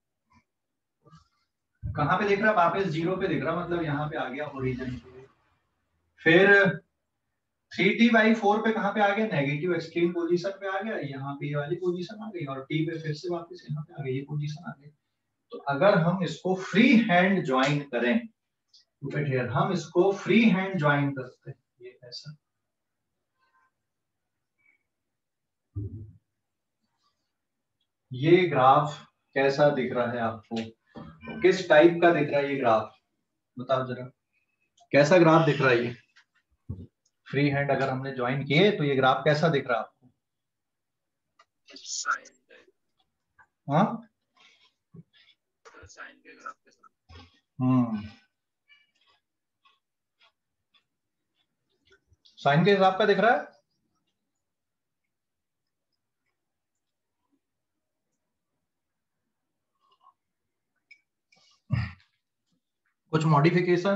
कहाँ पे दिख रहा है? वापस जीरो पे दिख रहा, मतलब यहाँ पे आ गया ओरिजिन पे। फिर थ्री टी बाई फोर पे कहाँ पे आ गया? नेगेटिव एक्सट्रीम पोजीशन पे आ गया, यहाँ पे ये वाली पोजीशन आ गई। और टी पे फिर से वापस यहाँ पे आ गई, ये पोजीशन आ गई। तो अगर हम इसको फ्री हैंड ज्वाइन करें, तो हम इसको फ्री हैंड ज्वाइन करते हैं ये ऐसा। ये ग्राफ कैसा दिख रहा है आपको? किस टाइप का दिख रहा है ये ग्राफ? बताओ जरा, कैसा ग्राफ दिख रहा है ये? फ्री हैंड अगर हमने ज्वाइन किए तो ये ग्राफ कैसा दिख रहा है आपको? हाँ, हम्म साइन के हिसाब का दिख रहा है। कुछ मॉडिफिकेशन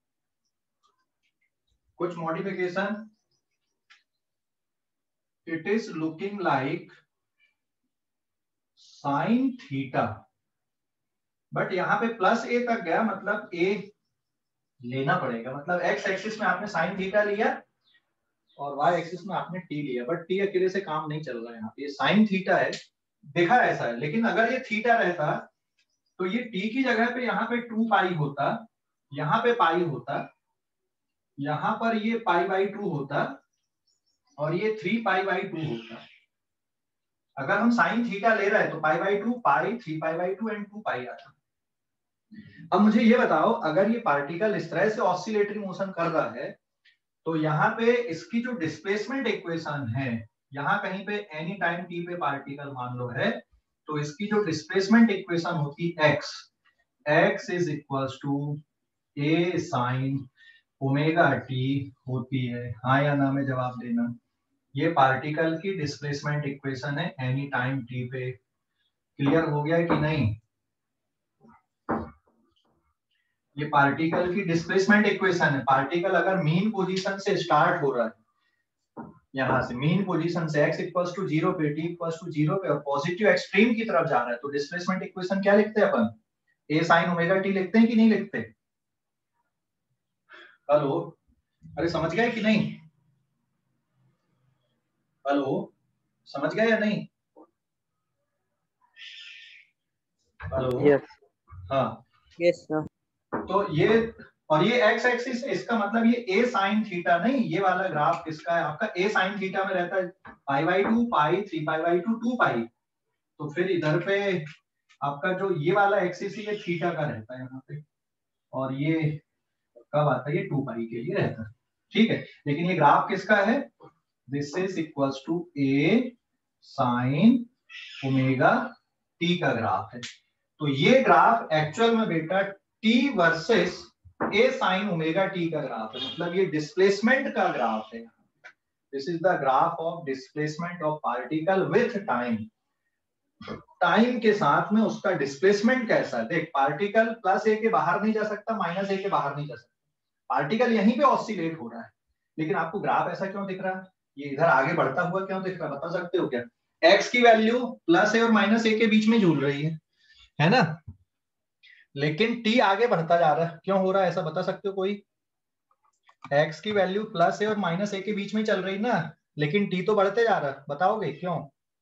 कुछ modification it is looking like sine theta, but यहाँ पे प्लस ए तक गया, मतलब ए लेना पड़ेगा। मतलब एक्स एक्सिस में आपने साइन थीटा लिया और वाई एक्सिस में आपने टी लिया, बट टी अकेले से काम नहीं चल रहा है। यहाँ पे ये साइन थीटा है, देखा ऐसा है, लेकिन अगर ये थीटा रहता तो ये टी की जगह पे यहाँ पे टू पाई होता, यहाँ पे पाई होता, यहाँ पर ये पाई बाई टू होता और ये थ्री पाई बाई टू होता। अगर हम साइन थीटा ले रहे हैं तो pi by two, pi, three pi by two and two pi आता। अब मुझे ये बताओ, अगर ये पार्टिकल इस तरह से ऑसिलेटरी मोशन कर रहा है तो यहाँ पे इसकी जो डिस्प्लेसमेंट इक्वेशन है, यहाँ कहीं पे एनी टाइम टी पे पार्टिकल मान लो है, तो इसकी जो डिस्प्लेसमेंट इक्वेशन होती है x, x is equals to a sine omega t होती है। हाँ या ना में जवाब देना। ये पार्टिकल की डिस्प्लेसमेंट इक्वेशन है एनी टाइम टी पे। क्लियर हो गया कि नहीं? ये पार्टिकल की डिस्प्लेसमेंट इक्वेशन है। पार्टिकल अगर मीन पोजीशन से स्टार्ट हो रहा है, यहाँ से मीन पोजीशन से x इक्वल्स टू जीरो पे, t इक्वल्स टू जीरो पे और पॉजिटिव एक्सट्रीम की तरफ जा रहा है, तो डिस्प्लेसमेंट इक्वेशन क्या लिखते हैं अपन? a sin ओमेगा t लिखते हैं कि नहीं लिखते? हेलो, अरे समझ गए कि नहीं? हेलो, समझ गए या नहीं? हेलो, यस हाँ यस सर। तो ये और ये x एक्सिस, इसका मतलब ये a sin थीटा नहीं, ये वाला ग्राफ किसका है आपका? a sin थीटा में रहता है pi by two, pi, three pi by two, two pi. तो फिर इधर पे आपका जो ये वाला एक्सिस है ये थीटा का रहता है यहाँ पे, और ये कब आता है? ये टू पाई के लिए रहता है। ठीक है, लेकिन ये ग्राफ किसका है? This is equals to a sin omega t का ग्राफ है। तो ये ग्राफ एक्चुअल में बेटा t versus a sin omega t का ग्राफ है, मतलब ये डिस्प्लेसमेंट का ग्राफ है। This is the graph of displacement of particle with time. Time के साथ में उसका डिस्प्लेसमेंट कैसा है। देख, पार्टिकल प्लस ए के बाहर नहीं जा सकता, माइनस ए के बाहर नहीं जा सकता, पार्टिकल यहीं पे ऑसिलेट हो रहा है, लेकिन आपको ग्राफ ऐसा क्यों दिख रहा है? ये इधर आगे बढ़ता हुआ क्यों दिख रहा है? बता सकते हो क्या? x की वैल्यू प्लस ए और माइनस ए के बीच में झूल रही है, है ना, लेकिन t आगे बढ़ता जा रहा है, क्यों हो रहा है ऐसा? बता सकते हो कोई? x की वैल्यू प्लस ए और माइनस ए के बीच में चल रही ना, लेकिन टी तो बढ़ते जा रहा है, बताओगे क्यों?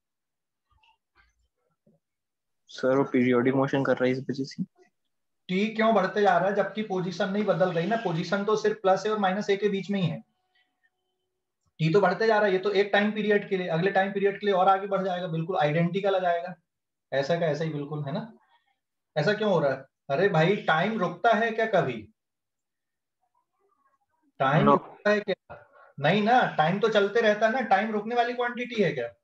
सर वो पीरियोडिक मोशन कर रहा है इस वजह से। टी क्यों बढ़ते जा रहा है जबकि पोजीशन नहीं बदल रही ना, पोजीशन तो सिर्फ प्लस ए और माइनस ए के बीच में ही है। टी तो बढ़ते जा रहा है, ये तो एक टाइम पीरियड के लिए, अगले टाइम पीरियड के लिए और आगे बढ़ जाएगा, बिल्कुल आइडेंटिकल आ जाएगा, ऐसा का ऐसा ही बिल्कुल, है ना? ऐसा क्यों हो रहा है? अरे भाई टाइम रुकता है क्या कभी? Time No. रुकता है क्या? नहीं ना, टाइम तो चलते रहता है ना, टाइम रुकने वाली क्वांटिटी है क्या?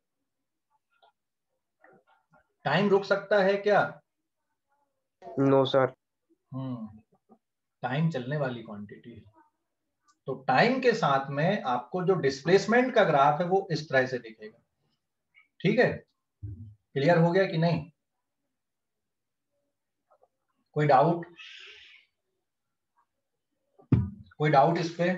टाइम रुक सकता है क्या? No sir. हम्म, टाइम चलने वाली क्वांटिटी है। तो टाइम के साथ में आपको जो डिस्प्लेसमेंट का ग्राफ है वो इस तरह से दिखेगा। ठीक है, क्लियर हो गया कि नहीं? कोई डाउट? कोई डाउट इस पे?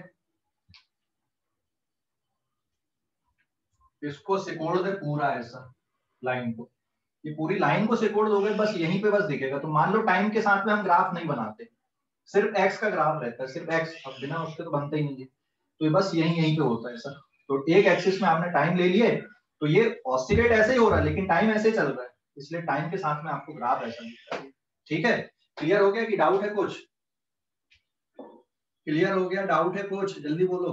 इसको सिकोड़ दे पूरा ऐसा लाइन को, ये पूरी लाइन को सिकोड़ दोगे बस यहीं पे बस दिखेगा। तो मान लो टाइम के साथ में हम ग्राफ नहीं बनाते, सिर्फ एक्स का ग्राफ रहता है, सिर्फ एक्स, अब बिना उसके तो बनता ही नहीं है। तो ये बस यहीं यहीं पे होता है सर। तो एक एक्सिस में आपने टाइम ले लिए, तो ये ऑसिलेट ऐसे ही हो रहा है लेकिन टाइम ऐसे चल रहा है, इसलिए टाइम के साथ में आपको ग्राफ ऐसा दिखता है। ठीक है, क्लियर हो गया कि डाउट है कुछ? क्लियर हो गया, डाउट है कुछ? जल्दी बोलो।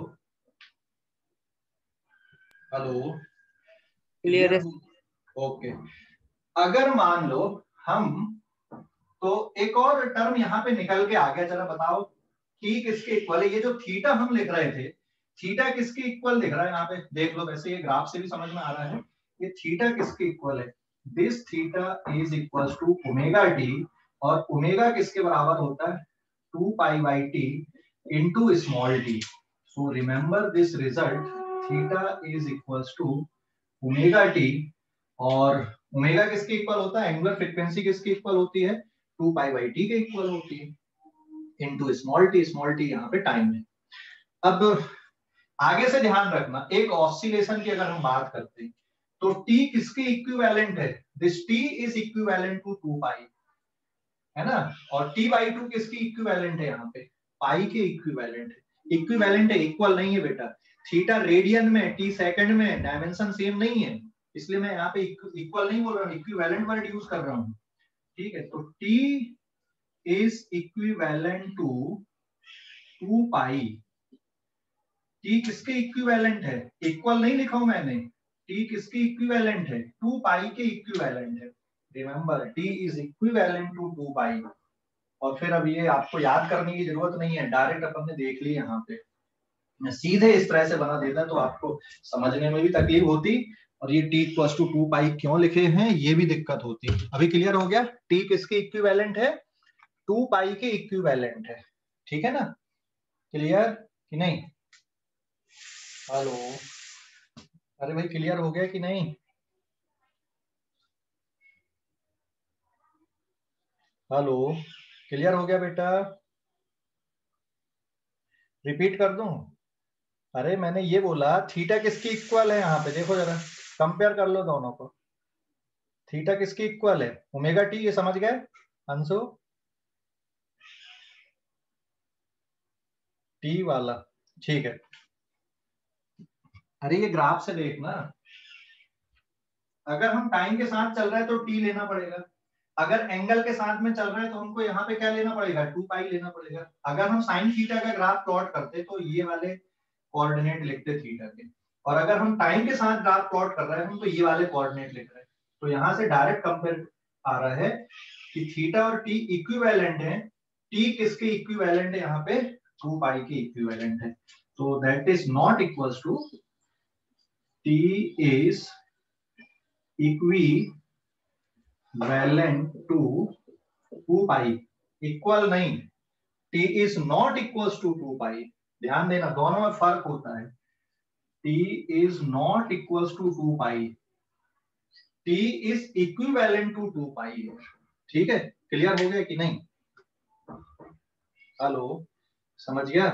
हेलो, क्लियर है। ओके। अगर मान लो हम, तो एक और टर्म यहाँ पे निकल के आ गया, चलो बताओ टी किसके इक्वल है? ये जो थीटा हम लिख रहे थे, थीटा किसके इक्वल दिख रहा है यहाँ पे? देख लो, वैसे ये ग्राफ से भी समझ में आ रहा है, ये थीटा किसके इक्वल है? This theta is equal to omega t, और ओमेगा किसके बराबर होता है? Two pi by T into small t. So remember this result, theta is equal to omega t, और ओमेगा किसके इक्वल होता है? एंगुलर फ्रीक्वेंसी किसके इक्वल होती है? टू पाई बाई टी के इक्वल होती है, into small t, small t यहाँ पे टाइम है। अब आगे से ध्यान रखना, एक ऑसिलेशन की अगर हम बात करते हैं तो टी किसके इक्विवेलेंट है? This T is equivalent to two pi, है ना? और टी बाई टू किसकी इक्विवेलेंट है? यहाँ पे पाई के इक्विवेलेंट है। इक्विवेलेंट है, इक्वल नहीं है बेटा। थीटा रेडियन में, टी सेकंड में, डायमेंशन सेम नहीं है, इसलिए मैं यहाँ पे इक्वल नहीं बोल रहा हूँ, इक्विवेलेंट वर्ड यूज कर रहा हूँ। ठीक है, तो T is equivalent to two pi. T किसके इक्विवेलेंट है? इक्वल नहीं लिखा हूं मैंने, टी किसके इक्विवेलेंट है? टू पाई के इक्विवेलेंट है। Remember, T is equivalent to two pi. और फिर अब ये आपको याद करने की जरूरत नहीं है, डायरेक्ट अपन ने देख ली यहाँ पे। मैं सीधे इस तरह से बना देता तो आपको समझने में भी तकलीफ होती, और ये T equal to two pi क्यों लिखे हैं ये भी दिक्कत होती। अभी क्लियर हो गया? टी किसके इक्विवेलेंट है? टू पाई के इक्विवेलेंट है। ठीक है ना? क्लियर कि नहीं? हेलो, अरे भाई क्लियर हो गया कि नहीं? हेलो, क्लियर हो गया बेटा? रिपीट कर दूं? अरे मैंने ये बोला थीटा किसकी इक्वल है, यहाँ पे देखो जरा, कंपेयर कर लो दोनों को। थीटा किसकी इक्वल है? ओमेगा टी, ये समझ गए अंशु? टी वाला, ठीक है। अरे ये ग्राफ से देखना, अगर हम टाइम के साथ चल रहे हैं तो टी लेना पड़ेगा, अगर एंगल के साथ में चल रहे हैं तो हमको यहाँ पे क्या लेना पड़ेगा? टू पाई लेना पड़ेगा। अगर हम साइन थीटा का ग्राफ प्लॉट करते तो ये वाले कोऑर्डिनेट लिखते थीटा के, और अगर हम टाइम के साथ ग्राफ प्लॉट कर रहे हैं हम तो ये वाले कोऑर्डिनेट लिख रहे हैं। तो यहाँ से डायरेक्ट कंपेयर आ रहा है कि थीटा और टी इक्विवेलेंट है। टी किसके इक्विवेलेंट है? यहाँ पे टू पाई के इक्विवेलेंट है। तो that is not equals to, T is equivalent to two pi, equal नहीं, T is not equals to two pi. ध्यान देना, दोनों में फर्क होता है। T is not equals to two pi, T is equivalent to two pi. ठीक है, क्लियर हो गया कि नहीं? हेलो, समझ गया?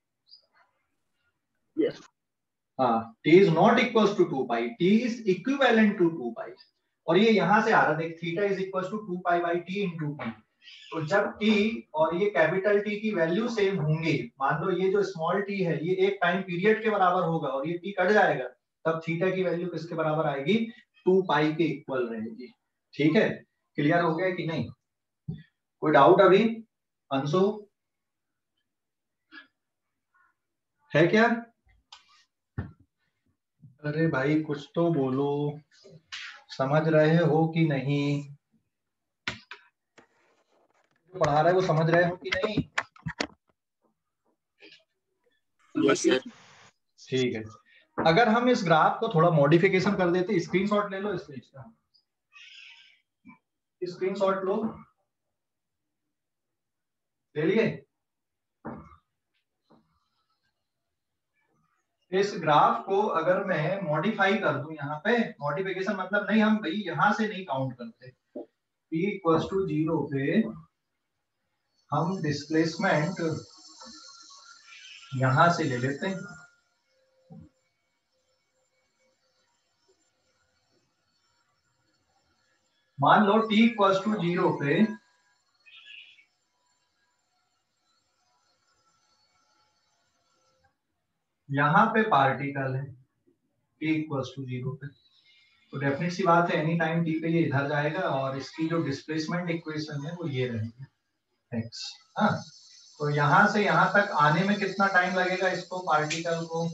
यस। हाँ, T is not equals to two pi, T is equivalent to two pi. और ये यहां से आ रहा है, देख, theta is equals to two pi by T into t. तो जब टी और ये कैपिटल टी की वैल्यू सेम होंगे, मान लो ये जो स्मॉल टी है ये एक टाइम पीरियड के बराबर होगा और ये टी कट जाएगा, तब थीटा की वैल्यू किसके बराबर आएगी, टू पाई के इक्वल रहेगी। ठीक है, क्लियर हो गया कि नहीं? कोई डाउट अभी? अंशु है क्या? अरे भाई कुछ तो बोलो, समझ रहे हो कि नहीं? जो पढ़ा रहा है वो समझ रहे हो कि नहीं? Yes sir. ठीक है, अगर हम इस ग्राफ को थोड़ा मॉडिफिकेशन कर देते, स्क्रीनशॉट ले लो इस पेज का, स्क्रीनशॉट लो, ले लिए? इस ग्राफ को अगर मैं मॉडिफाई कर दूं, यहाँ पे मॉडिफिकेशन मतलब नहीं, हम भाई यहां से नहीं काउंट करते, p इक्वल्स टू जीरो पे हम डिस्प्लेसमेंट यहां से ले लेते हैं। मान लो t इक्वल्स टू जीरो पे यहां पे पार्टिकल है t इक्वल्स टू जीरो पे, तो डेफिनेट सी बात है एनी टाइम t पे ये इधर जाएगा और इसकी जो डिस्प्लेसमेंट इक्वेशन है वो ये रहेगी x। हाँ, तो यहां से यहां तक आने में कितना टाइम लगेगा इसको, पार्टिकल को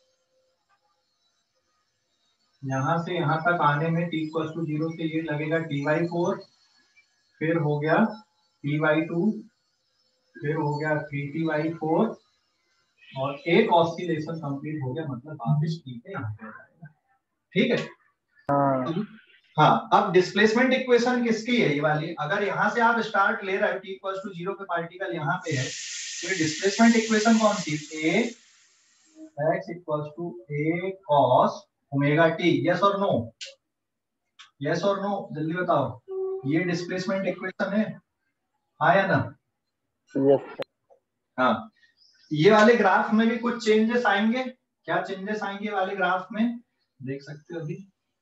यहां से यहां तक आने में t इक्वल टू जीरो से ये लगेगा टी बाई फोर, फिर हो गया t बाई टू, फिर हो गया थ्री टी बाई फोर और एक ऑस्किलेशन कंप्लीट हो गया, मतलब वापस t पे यहाँ पे जाएगा। ठीक है? हाँ हाँ, अब डिस्प्लेसमेंट इक्वेशन किसकी है ये वाली, अगर यहाँ से आप स्टार्ट ले रहे हो t इक्वल टू जीरो पे पार्टिकल यहाँ पे है, तो ये डिस्प्लेसमेंट इक्वेशन कौन सी, a x equal to a cos omega t, yes और नो, यस और नो जल्दी बताओ, ये डिस्प्लेसमेंट इक्वेशन है, हाँ या ना? यस हाँ, ये वाले ग्राफ में भी कुछ चेंजेस आएंगे, क्या चेंजेस आएंगे वाले ग्राफ में, देख सकते हो अभी।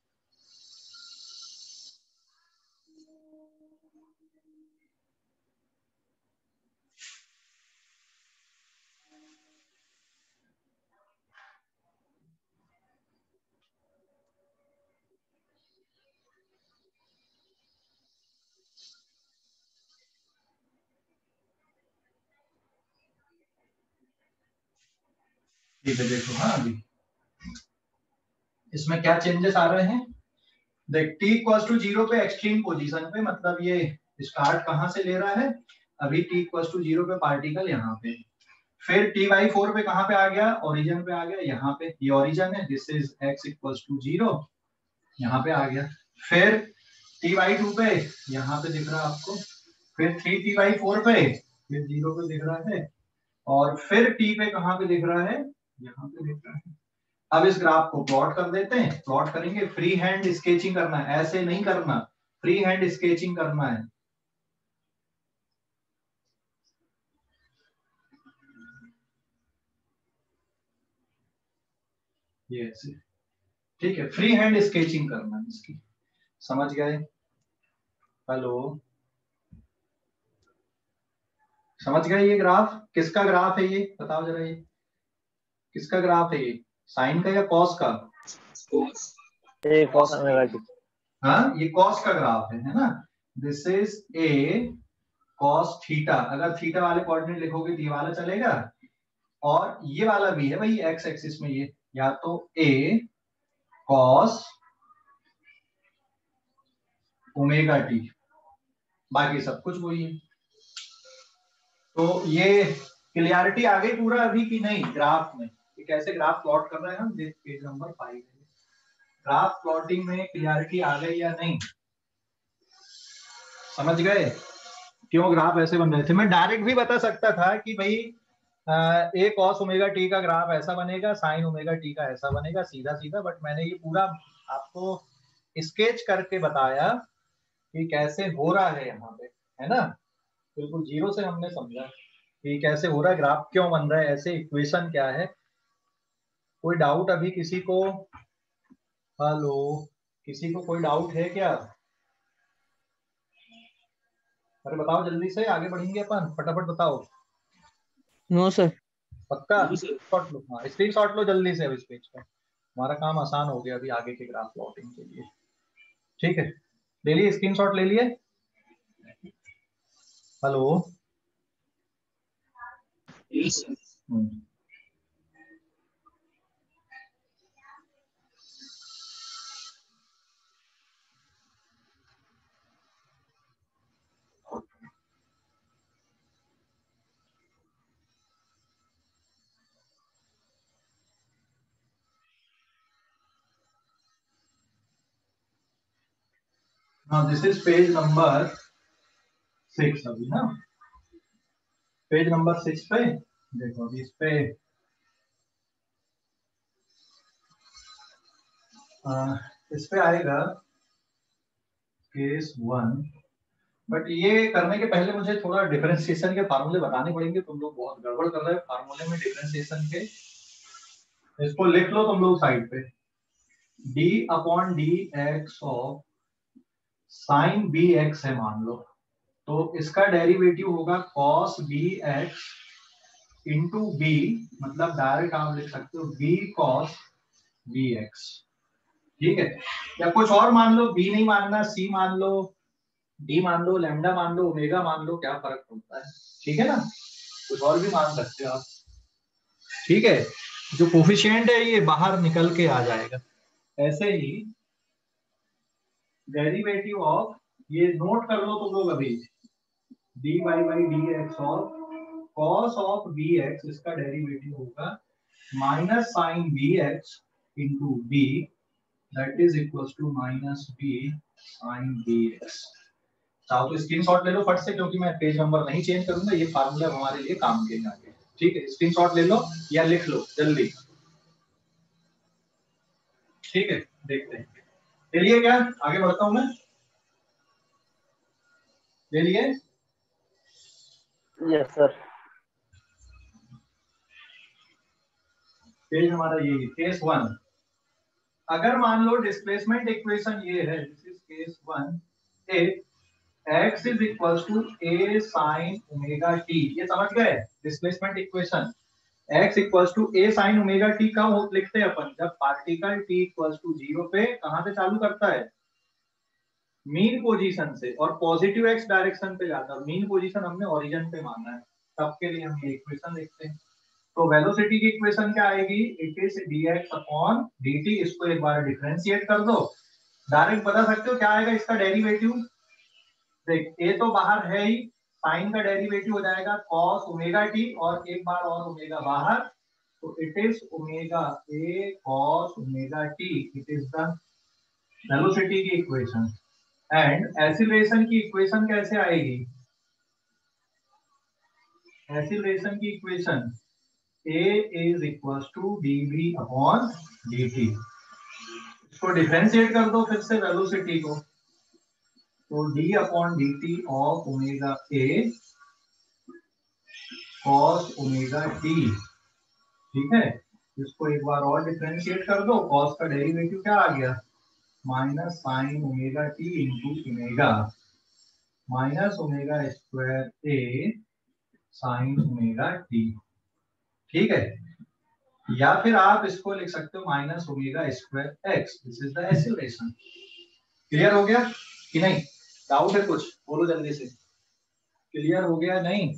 ठीक है, देखो हाँ अभी इसमें क्या चेंजेस आ रहे हैं, देख t इक्वल टू जीरो पे एक्सट्रीम पोजीशन पे, मतलब ये स्टार्ट कहां से ले रहा है, अभी t इक्वल टू जीरो पे पार्टिकल यहाँ पे, फिर t बाई फोर पे कहां पे आ गया, ओरिजिन पे आ गया, यहाँ पे ये ओरिजिन है, this is x equal to zero, यहाँ पे आ गया, फिर t बाई टू पे यहाँ पे दिख रहा है आपको, फिर थ्री टी बाई फोर पे फिर जीरो पे दिख रहा है, और फिर t पे कहां पे दिख रहा है, यहाँ पे दिख रहा है। अब इस ग्राफ को प्लॉट कर देते हैं, प्लॉट करेंगे, फ्री हैंड स्केचिंग करना है, ऐसे नहीं करना, फ्री हैंड स्केचिंग करना है। ये ऐसे, ठीक है, फ्री हैंड स्केचिंग करना है इसकी, समझ गए? हेलो, समझ गए? ये ग्राफ किसका ग्राफ है, ये बताओ जरा, ये किसका ग्राफ है, ये साइन का या कॉस का? A cos omega t. हाँ, ये कॉस का ग्राफ है है ना, this is a cos theta, अगर थीटा वाले कोऑर्डिनेट लिखोगे तो ये वाला चलेगा, और ये वाला भी है भाई एक्स एक्सिस में, ये या तो ए कॉस ओमेगा टी, बाकी सब कुछ वही है। तो ये क्लियरिटी आ गई पूरा अभी कि नहीं ग्राफ में, ये कैसे ग्राफ प्लॉट कर रहे हैं हम, देख page number five, graph plotting में क्लियरिटी आ गई या नहीं, समझ गए क्यों ग्राफ ऐसे बन रहे थे? मैं डायरेक्ट भी बता सकता था कि भाई ए कॉस ओमेगा टी का ग्राफ ऐसा बनेगा, साइन ओमेगा टी का ऐसा बनेगा, सीधा सीधा, बट मैंने ये पूरा आपको स्केच करके बताया कि कैसे हो रहा है यहाँ पे, है ना, बिल्कुल जीरो से हमने समझा कि कैसे हो रहा है, ग्राफ क्यों बन रहा है ऐसे, इक्वेशन क्या है। कोई डाउट अभी किसी को? हेलो, किसी को कोई डाउट है क्या? अरे बताओ जल्दी से, आगे बढ़ेंगे अपन, फटाफट बताओ। No sir. पक्का? शॉट लो, हाँ स्क्रीन शॉट लो जल्दी से अब इस पेज पे, हमारा काम आसान हो गया अभी आगे के ग्राफ प्लॉटिंग के लिए। ठीक है, ले लिए स्क्रीन शॉट, ले लिए? हेलो? हम्म। हाँ this is page number six अभी ना, पेज नंबर सिक्स पे देखो अभी इस पे आ, इस पे आएगा केस वन। बट ये करने के पहले मुझे थोड़ा डिफरेंशिएशन के फार्मूले बताने पड़ेंगे, तुम लोग बहुत गड़बड़ कर रहे हो फार्मूले में डिफरेंशिएशन के। इसको लिख लो तुम लोग साइड पे, d upon d x of sine b x है मान लो, तो इसका डेरिवेटिव होगा cos bx इंटू बी, मतलब डायरेक्ट आप लिख सकते हो b cos bx। ठीक है, या कुछ और मान लो, b नहीं मानना, c मान लो, d मान लो, लैम्डा मान लो, ओमेगा मान लो, क्या फर्क पड़ता है। ठीक है ना, कुछ और भी मान सकते हो आप। ठीक है, जो कोफिशिएंट है ये बाहर निकल के आ जाएगा। ऐसे ही डेरिवेटिव ऑफ, ये नोट कर लो तुम लोग अभी, dy by d x of cos of bx, इसका डेरिवेटिव होगा minus sine bx into b, that is equals to minus b sine bx। चाहो तो स्क्रीनशॉट ले लो फट से, क्योंकि मैं पेज नंबर नहीं चेंज करूंगा, ये फार्मूला हमारे लिए काम के आगे। ठीक है, स्क्रीनशॉट ले लो या लिख लो जल्दी। ठीक है, देखते हैं, ले लिए क्या? आगे बढ़ता हूं मैं, ले लिए? Yes sir. पेज हमारा ये केस वन। अगर मान लो डिस्प्लेसमेंट इक्वेशन ये है, this is case one, x is equal to a sine omega t, ये समझ गए displacement equation. x equal to a sine omega t कब हो लिखते हैं अपन, जब particle t equal to zero पे कहां से चालू करता है, मीन पोजीशन से, और पॉजिटिव x डायरेक्शन पे जाता है। मीन पोजीशन हमने ओरिजिन पे माना है, तब के लिए हम ये इक्वेशन लिखते हैं। तो वेलोसिटी की इक्वेशन क्या आएगी, it is dx upon dt, इसको एक बार डिफरेंशिएट कर दो, डायरेक्ट बता सकते हो क्या आएगा इसका डेरिवेटिव। देख ए तो बाहर है ही, साइन का डेरिवेटिव हो जाएगा cos ओमेगा t, और एक बार और ओमेगा बाहर, तो it is omega a cos omega t, it is the velocity की इक्वेशन। एंड एक्सीलरेशन की इक्वेशन कैसे आएगी, एक्सीलरेशन की equation a is equals to dv upon dt, इसको डिफरेंशिएट कर दो फिर से वेलोसिटी को, तो d upon dt of omega a cos omega t। ठीक है, इसको एक बार और डिफरेंशिएट कर दो, cos का डेरिवेटिव क्या आ गया, minus sine omega t into omega, minus omega square a sine omega t। ठीक है, या फिर आप इसको लिख सकते हो minus omega square x, this is the acceleration. Clear हो गया कि नहीं, डाउट है कुछ, बोलो जल्दी से, क्लियर हो गया नहीं,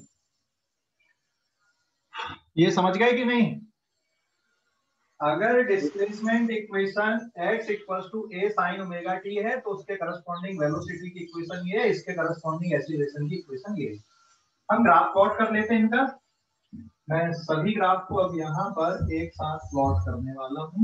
ये समझ गए कि नहीं। अगर displacement equation x equals to a sin omega t है, तो उसके करस्पॉन्डिंग वेलोसिटी की इक्वेशन ये है, इसके करस्पॉन्डिंग एक्सीलरेशन की इक्वेशन ये है। हम ग्राफ प्लॉट कर लेते हैं इनका, मैं सभी ग्राफ को अब यहाँ पर एक साथ प्लॉट करने वाला हूँ।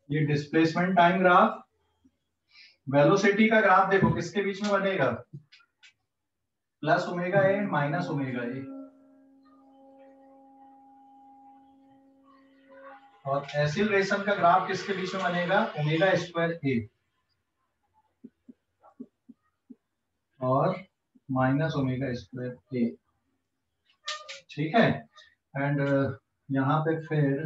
ये डिस्प्लेसमेंट टाइम ग्राफ, वेलोसिटी का ग्राफ देखो किसके बीच में बनेगा, plus omega a minus omega a, और एक्सीलरेशन का ग्राफ किसके बीच में बनेगा, ओमेगा स्क्वायर ए और माइनस ओमेगा स्क्वायर ए। ठीक है, एंड यहाँ पे फिर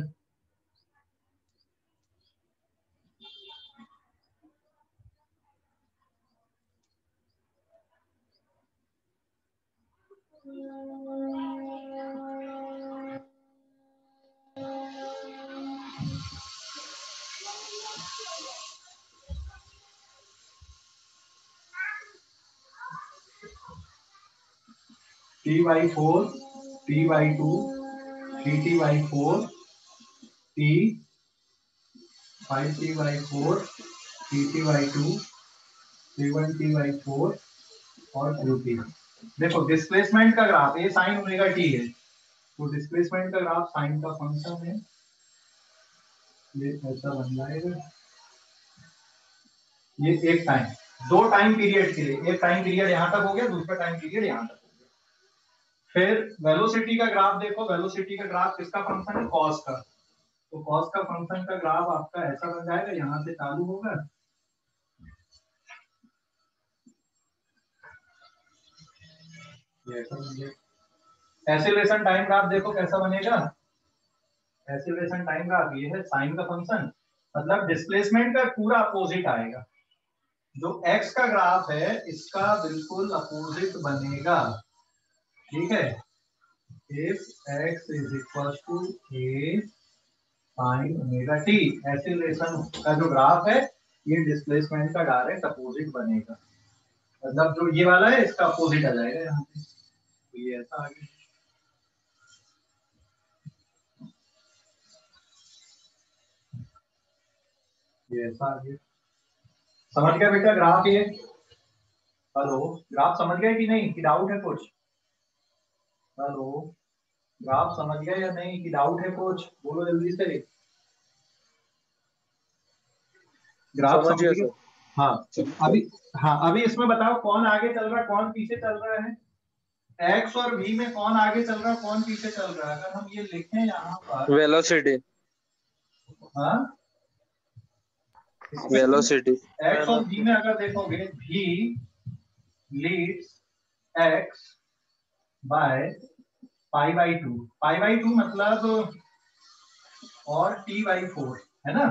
T by four, T by two, three T by four, t, five t by four, three T by two, seven t by four और टू टी। देखो डिस्प्लेसमेंट का ग्राफ ये साइन ओमेगा टी है, तो डिस्प्लेसमेंट का ग्राफ साइन का फंक्शन है, ये ऐसा बन जाएगा। ये एक टाइम, दो टाइम पीरियड के लिए, एक टाइम पीरियड यहाँ तक हो गया, दूसरा टाइम पीरियड यहाँ तक हो गया। फिर वेलोसिटी का ग्राफ देखो, वेलोसिटी का ग्राफ किसका फंक्शन है, कॉस का, तो कॉस का फंक्शन का ग्राफ आपका ऐसा बन जाएगा, यहाँ से चालू होगा, ये ऐसा बन जाएगा। एक्सीलरेशन टाइम ग्राफ देखो कैसा बनेगा, एक्सीलरेशन टाइम ग्राफ ये है साइन का फंक्शन, मतलब डिस्प्लेसमेंट का पूरा अपोजिट आएगा, जो एक्स का ग्राफ है इसका बिल्कुल अपोजिट बनेगा। ठीक है, if x is equal to a sin omega t, acceleration का जो ग्राफ है ये डिस्प्लेसमेंट का डायरेक्ट अपोजिट बनेगा, मतलब जो ये वाला है इसका अपोजिट आ जाएगा यहाँ पे, तो ये ऐसा आ गया। ये ऐसा आ गया, समझ गया बेटा ग्राफ ये, हेलो ग्राफ समझ गए कि नहीं, कि डाउट है कुछ, हेलो ग्राफ समझ गए या नहीं, कि डाउट है कुछ, बोलो जल्दी से, ग्राफ समझ गए। हाँ अभी, हाँ अभी इसमें बताओ कौन आगे चल रहा है कौन पीछे चल रहा है, एक्स और वी में कौन आगे चल रहा है कौन पीछे चल रहा है, अगर हम ये लिखें यहाँ पर वेलोसिटी, हाँ वेलोसिटी एक्स और वी में अगर देखोगे, v leads x by pi by two, pi by two मतलब और टी बाई फोर है ना।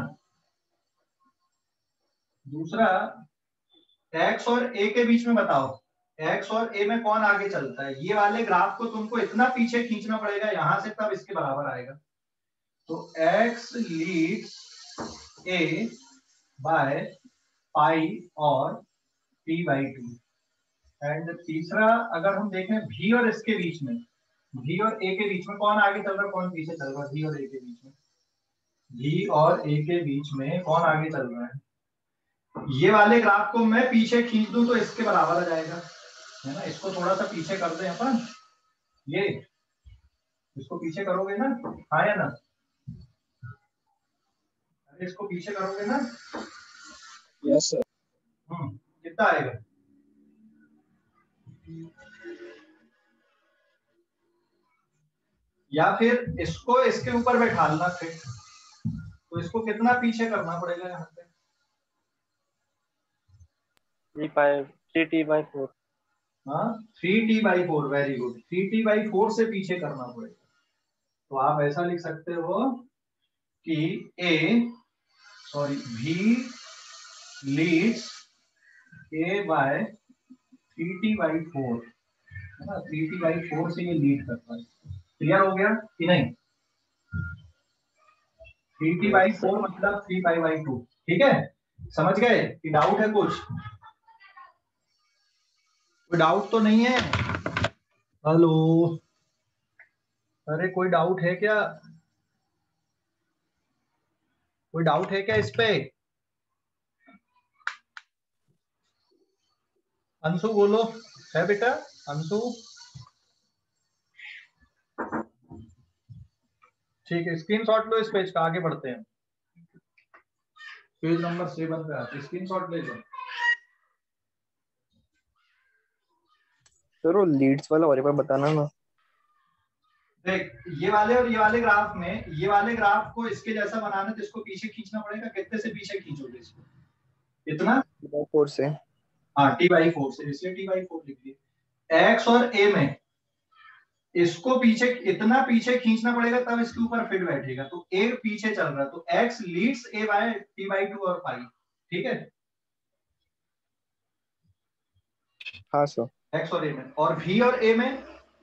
दूसरा एक्स और ए के बीच में बताओ, एक्स और ए में कौन आगे चलता है, ये वाले ग्राफ को तुमको इतना पीछे खींचना पड़ेगा यहां से, तब इसके बराबर आएगा, तो x leads a by pi और टी बाई टू। एंड तीसरा अगर हम देखें भी और इसके बीच में, भी और ए के बीच में कौन आगे चल रहा है कौन पीछे चल रहा है, भी और ए के बीच में, भी और ए के बीच में कौन आगे चल रहा है, ये वाले ग्राफ को मैं पीछे खींच दूं तो इसके बराबर आ जाएगा, है ना। इसको थोड़ा सा पीछे कर दें अपन, ये इसको पीछे करोगे ना, हाँ या ना, अरे इसको पीछे करोगे ना, यस सर, हम्म कितना आएगा, या फिर इसको इसके ऊपर बैठालना फिर, तो इसको कितना पीछे करना पड़ेगा यहाँ पे, three pi three T by four, हाँ three T by four, very good, three T by four से पीछे करना पड़ेगा। तो आप ऐसा लिख सकते हो कि ए सॉरी भी leads a by three T by four, है ना, थ्री टी बाई फोर से ये लीड करता है। क्लियर हो गया कि नहीं, थ्री टी बाई फोर मतलब थ्री पाई बाई टू, ठीक है, समझ गए कि डाउट है कुछ, कोई डाउट तो नहीं है, हेलो अरे कोई डाउट है क्या, कोई डाउट है क्या इस पे, अंशु बोलो, है बेटा अंशु, ठीक है स्क्रीनशॉट लो इस पेज का, आगे बढ़ते हैं। पेज नंबर सेवन पे आते, स्क्रीनशॉट ले लो। सर वो लीड्स वाला और एक बार बताना ना। देख ये वाले और ये वाले ग्राफ में, ये वाले ग्राफ को इसके जैसा बनाना तो इसको पीछे खींचना पड़ेगा। कितने से पीछे खींचोगे इसको? इतना फोर से। हाँ टी बाई फोर से, इसलिए टी बाई फोर लिख दिए। एक्स और ए में इसको पीछे, इतना पीछे खींचना पड़ेगा तब इसके ऊपर फिट बैठेगा। तो ए पीछे चल रहा है तो x leads a by t by two और फाइव। ठीक है, हाँ सर। एक्स और ए में, और वी और ए में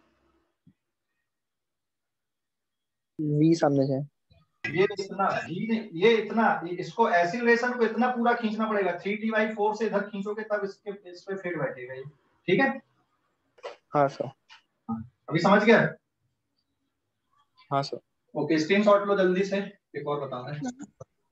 वी सामने से। ये इतना वी नहीं, ये इतना, ये इसको एक्सीलरेशन को इतना पूरा खींचना पड़ेगा। थ्री टी बाई फोर से इधर खींचोगे तब इसके इस पे फिट बैठेगा ये। ठीक है, हाँ सर। अभी समझ गया? हाँ सर। ओके, स्क्रीनशॉट लो जल्दी से, एक और बता रहे हैं।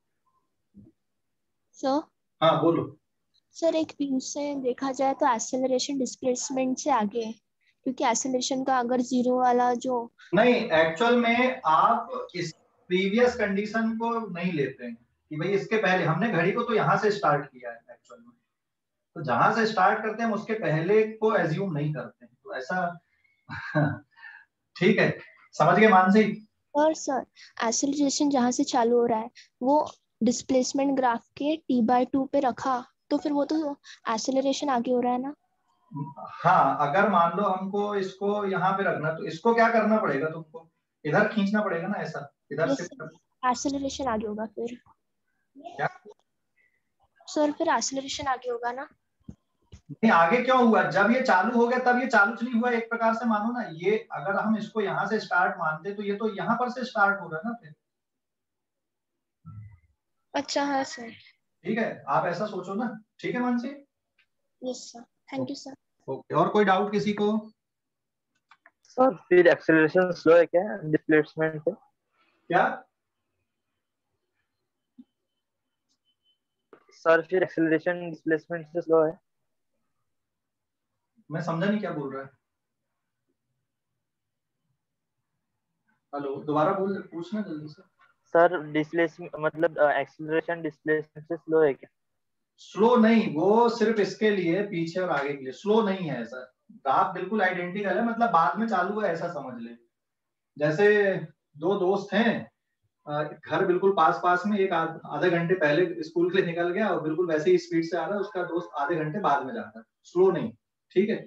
सर हाँ बोलो। सर एक व्यू से देखा जाए तो एक्सेलरेशन डिस्प्लेसमेंट से आगे है, क्योंकि एक्सेलरेशन का अगर जीरो वाला जो नहीं, एक्चुअल में आप इस प्रीवियस कंडीशन को नहीं लेते हैं कि भाई इसके पहले हमने घड़ी को तो यहाँ से स्टार्ट किया है एक्चुअल में, तो जहां से स्टार्ट करते हैं हम उसके पहले को एज्यूम नहीं करते हैं, तो ऐसा ठीक है, समझ गए मानसी? और सर एक्सेलरेशन जहां से चालू हो रहा है वो डिस्प्लेसमेंट ग्राफ के टी बाई टू पे रखा तो फिर वो तो एक्सेलरेशन आगे हो रहा है ना। हाँ, अगर मान लो हमको इसको यहाँ पे रखना तो इसको क्या करना पड़ेगा, तुमको इधर खींचना पड़ेगा ना, ऐसा इधर से। एक्सेलरेशन आगे होगा फिर। क्या सर फिर एक्सेलरेशन आगे होगा ना। नहीं, आगे क्यों हुआ? जब ये चालू हो गया तब ये चालू नहीं हुआ, एक प्रकार से मानो ना। ये अगर हम इसको यहाँ से स्टार्ट मानते तो ये तो यहाँ पर से स्टार्ट हो रहा है ना फिर। अच्छा हाँ सर। ठीक है, आप ऐसा सोचो ना। ठीक है Mansi? Yes sir, thank you sir. Okay, और कोई डाउट किसी को? सर फिर एक्सेलरेशन स्लो है क्या डिस्प्लेसमेंट पे? क्या सर फिर एक्सेलरेशन डिस्प्लेसमेंट से स्लो है? मैं समझा नहीं क्या बोल रहा है। हेलो, दोबारा बोल, पूछना जल्दी से। सर डिस्प्लेसमेंट मतलब एक्सेलरेशन डिस्प्लेसमेंट से स्लो है क्या? स्लो नहीं, वो सिर्फ इसके लिए पीछे और आगे के लिए स्लो नहीं है ऐसा। ग्राफ बिल्कुल आइडेंटिकल है, मतलब बाद में चालू है ऐसा समझ ले। जैसे दो दोस्त हैं, घर बिल्कुल पास पास में, एक आधे घंटे पहले स्कूल के लिए निकल गया और बिल्कुल वैसे ही स्पीड से आ रहा है, उसका दोस्त आधे घंटे बाद में जाता है। स्लो नहीं, ठीक है।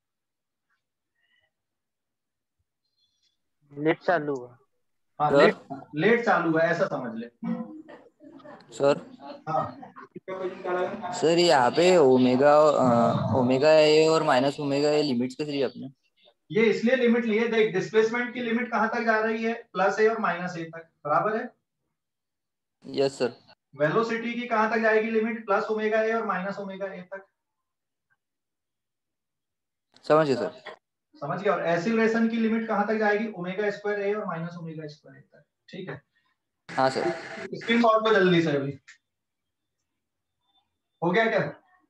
लेट चालू हुआ। हाँ सर? लेट लेट चालू है ऐसा समझ ले। सर हाँ सर यहाँ पे ओमेगा ओमेगा ए और माइनस ओमेगा ए लिमिट्स कैसे लिया आपने? ये इसलिए लिमिट लिए, देख डिस्प्लेसमेंट की लिमिट कहां तक जा रही है? प्लस ए और माइनस ए तक, बराबर है। Yes sir. वेलोसिटी की कहां तक जाएगी लिमिट? प्लस ओमेगा ए और माइनस ओमेगा ए तक। समझ गए सर। समझ गया। और एक्सीलरेशन की लिमिट कहां तक जाएगी? ओमेगा स्क्वायर ए और माइनस ओमेगा स्क्वायर ए तक। ठीक है, हाँ सर। स्क्रीन शॉट पे जल्दी से। अभी हो गया क्या?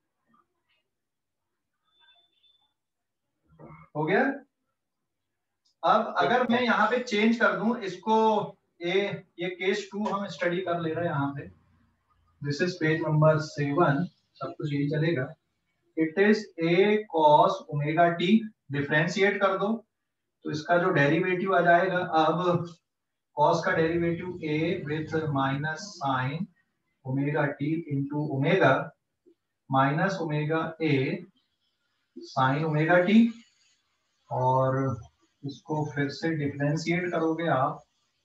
हो गया। अब अगर मैं यहाँ पे चेंज कर दूं इसको, ए, ये केस टू हम स्टडी कर ले रहे हैं यहाँ पे। This is page number seven, सब कुछ यही चलेगा। It is a cos omega t, differentiate कर दो तो इसका जो डेरिवेटिव आ जाएगा, अब कॉस का derivative a with minus sine omega t into omega minus omega a sine omega t, और इसको फिर से डिफरेंशिएट करोगे आप,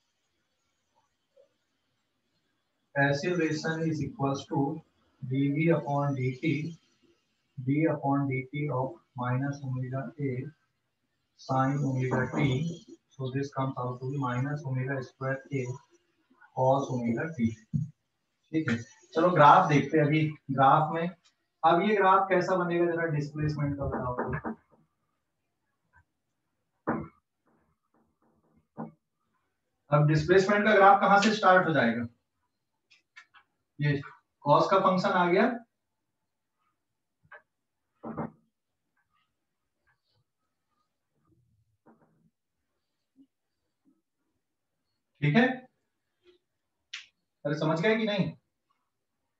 acceleration is equals to dv upon dt, d upon dt of minus omega a sin omega t, so this comes out to be minus omega square a cos omega t। ठीक है, चलो ग्राफ देखते हैं अभी। ग्राफ में अब ये ग्राफ कैसा बनेगा, जरा डिस्प्लेसमेंट का बताओ। अब डिस्प्लेसमेंट का ग्राफ कहां से स्टार्ट हो जाएगा? ये कॉस का फंक्शन आ गया, ठीक है। अरे समझ गए कि नहीं?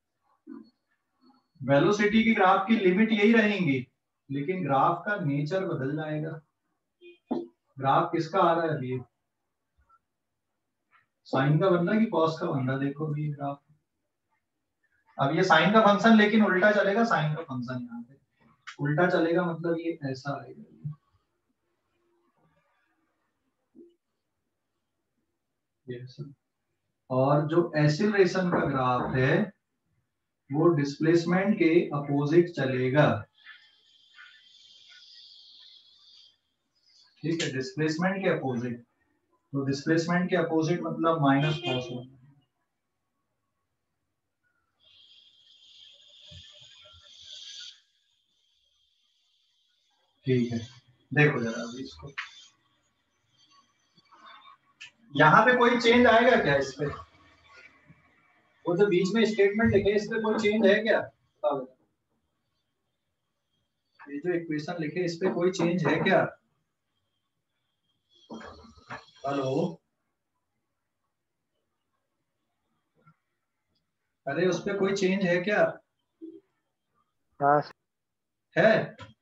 वेलोसिटी की ग्राफ की लिमिट यही रहेंगी, लेकिन ग्राफ का नेचर बदल जाएगा। ग्राफ किसका आ रहा है अभी? साइन का बन रहा है कि कॉस का बन रहा है? देखो अभी ग्राफ, अब ये साइन का फंक्शन लेकिन उल्टा चलेगा। साइन का फंक्शन यहाँ पे उल्टा चलेगा, मतलब ये ऐसा आएगा, ये सब। और जो एक्सीलरेशन का ग्राफ है वो डिस्प्लेसमेंट के अपोजिट चलेगा। ठीक है, डिस्प्लेसमेंट के अपोजिट। तो डिस्प्लेसमेंट के अपोजिट मतलब माइनस कॉस वन। ठीक है, देखो जरा अभी इसको, यहाँ पे कोई चेंज आएगा क्या इस पे? वो जो बीच में स्टेटमेंट लिखे इस पे कोई चेंज है क्या? बताओ, ये जो इक्वेशन लिखे इस पे कोई चेंज है क्या? हेलो, अरे उस पे कोई चेंज है क्या? हाँ है।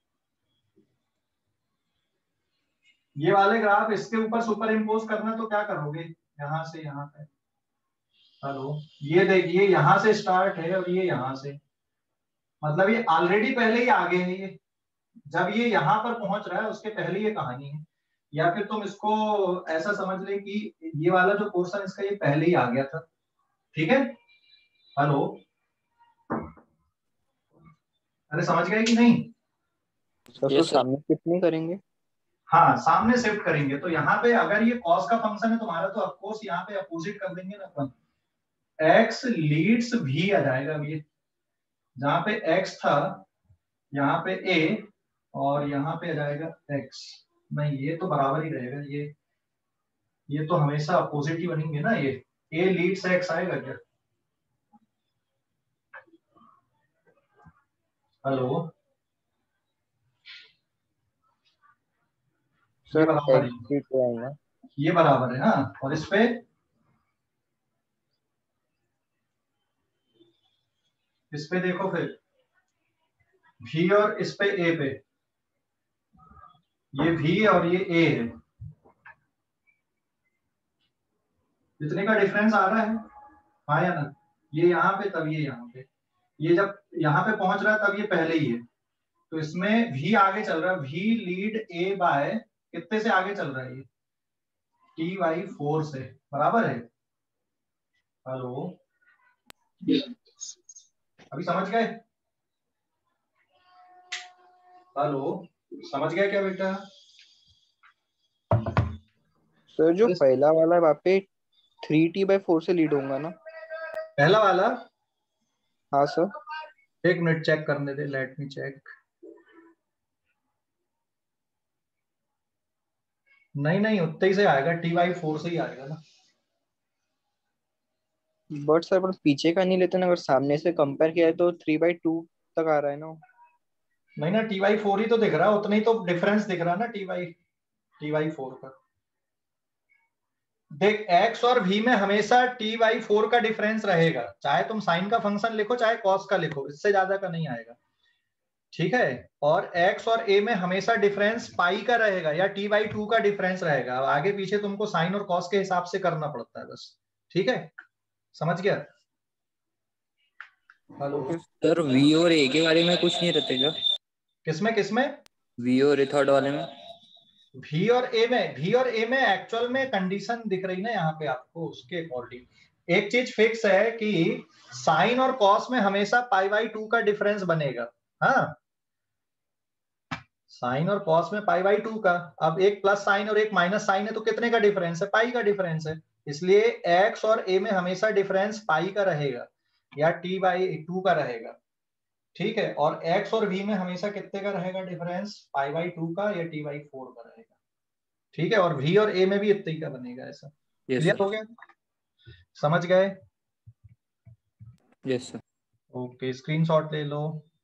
ये वाले ग्राफ इसके ऊपर सुपर इम्पोज करना, तो क्या करोगे? यहाँ से यहाँ पे, हेलो, ये देखिए यहाँ से स्टार्ट है और ये यहाँ से, मतलब ये ऑलरेडी पहले ही आगे है। ये जब ये यहाँ पर पहुंच रहा है उसके पहले ये कहानी है। या फिर तुम इसको ऐसा समझ ले कि ये वाला जो पोर्शन इसका ये पहले ही आ गया था। ठीक है, हेलो, अरे समझ गए कि नहीं? सर तो सामने शिफ्ट नहीं करेंगे? हाँ, सामने शिफ्ट करेंगे। तो यहाँ पे अगर ये कॉस का फंक्शन है तुम्हारा, तो ऑफकोर्स यहाँ पे अपोजिट कर देंगे ना अपन, x लीड्स v आ जाएगा। ये जहाँ पे x था यहाँ पे a, और यहाँ पे आ जाएगा x। नहीं, ये तो बराबर ही रहेगा। ये ये तो हमेशा अपोजिट ही बनेंगे ना। ये a लीड्स x आएगा क्या? हेलो ये बराबर है, ये बराबर है। हाँ, और इस पे इस पे देखो फिर v और इस पे a पे, ये v और ये a है, जितने का डिफरेंस आ रहा है, हाँ या ना? ये यहाँ पे तब ये यहाँ पे, ये जब यहाँ पे पहुंच रहा है तब ये पहले ही है। तो इसमें v आगे चल रहा है, v लीड a बाय कितने से आगे चल रहा है? ये t बाई फोर से, बराबर है। हेलो, अभी समझ गए? हेलो, समझ गए क्या बेटा? सर जो पहला वाला वहाँ पे थ्री टी बाई फोर से लीड होगा ना? पहला वाला? हाँ सर। एक मिनट चेक करने दे, लेट मी चेक। नहीं नहीं, उतने ही से आएगा, टी बाई फोर से ही आएगा ना। बट सर पर पीछे का नहीं लेते ना, अगर सामने से कंपेयर किया है तो थ्री बाई टू तक आ रहा है ना। नहीं ना, टी बाई फोर ही तो दिख रहा है, उतना ही तो डिफरेंस दिख रहा है ना t by t by four का। देख, x और v में हमेशा t बाई फोर का डिफरेंस रहेगा, चाहे तुम साइन का फंक्शन लिखो चाहे कॉस का लिखो, इससे ज्यादा का नहीं आएगा। ठीक है, और x और a में हमेशा डिफरेंस पाई का रहेगा या t बाई टू का डिफरेंस रहेगा। अब आगे पीछे तुमको साइन और कॉस के हिसाब से करना पड़ता है बस। ठीक है, समझ गया? हेलो सर v और a के बारे में कुछ नहीं रहते क्या? किसमें किसमें? v और a थर्ड वाले में। v और a में v और a में एक्चुअल में कंडीशन दिख रही ना यहाँ पे आपको, उसके अकॉर्डिंग एक चीज फिक्स है कि साइन और कॉस में हमेशा पाई बाई टू का डिफरेंस बनेगा। हाँ, साइन और कॉस में पाई बाई टू का। अब एक प्लस साइन और एक माइनस साइन है तो कितने का डिफरेंस है? पाई का डिफरेंस है। इसलिए x और a में हमेशा डिफरेंस पाई का रहेगा या t बाई टू का रहेगा। ठीक है, और x और v में हमेशा कितने का रहेगा डिफरेंस? पाई बाई टू का या t बाई फोर का रहेगा। ठीक है, और v और a में भी इतना ही का बनेगा। ऐसा क्लियर हो गया? समझ गए? Yes sir. ओके, स्क्रीनशॉट ले लो।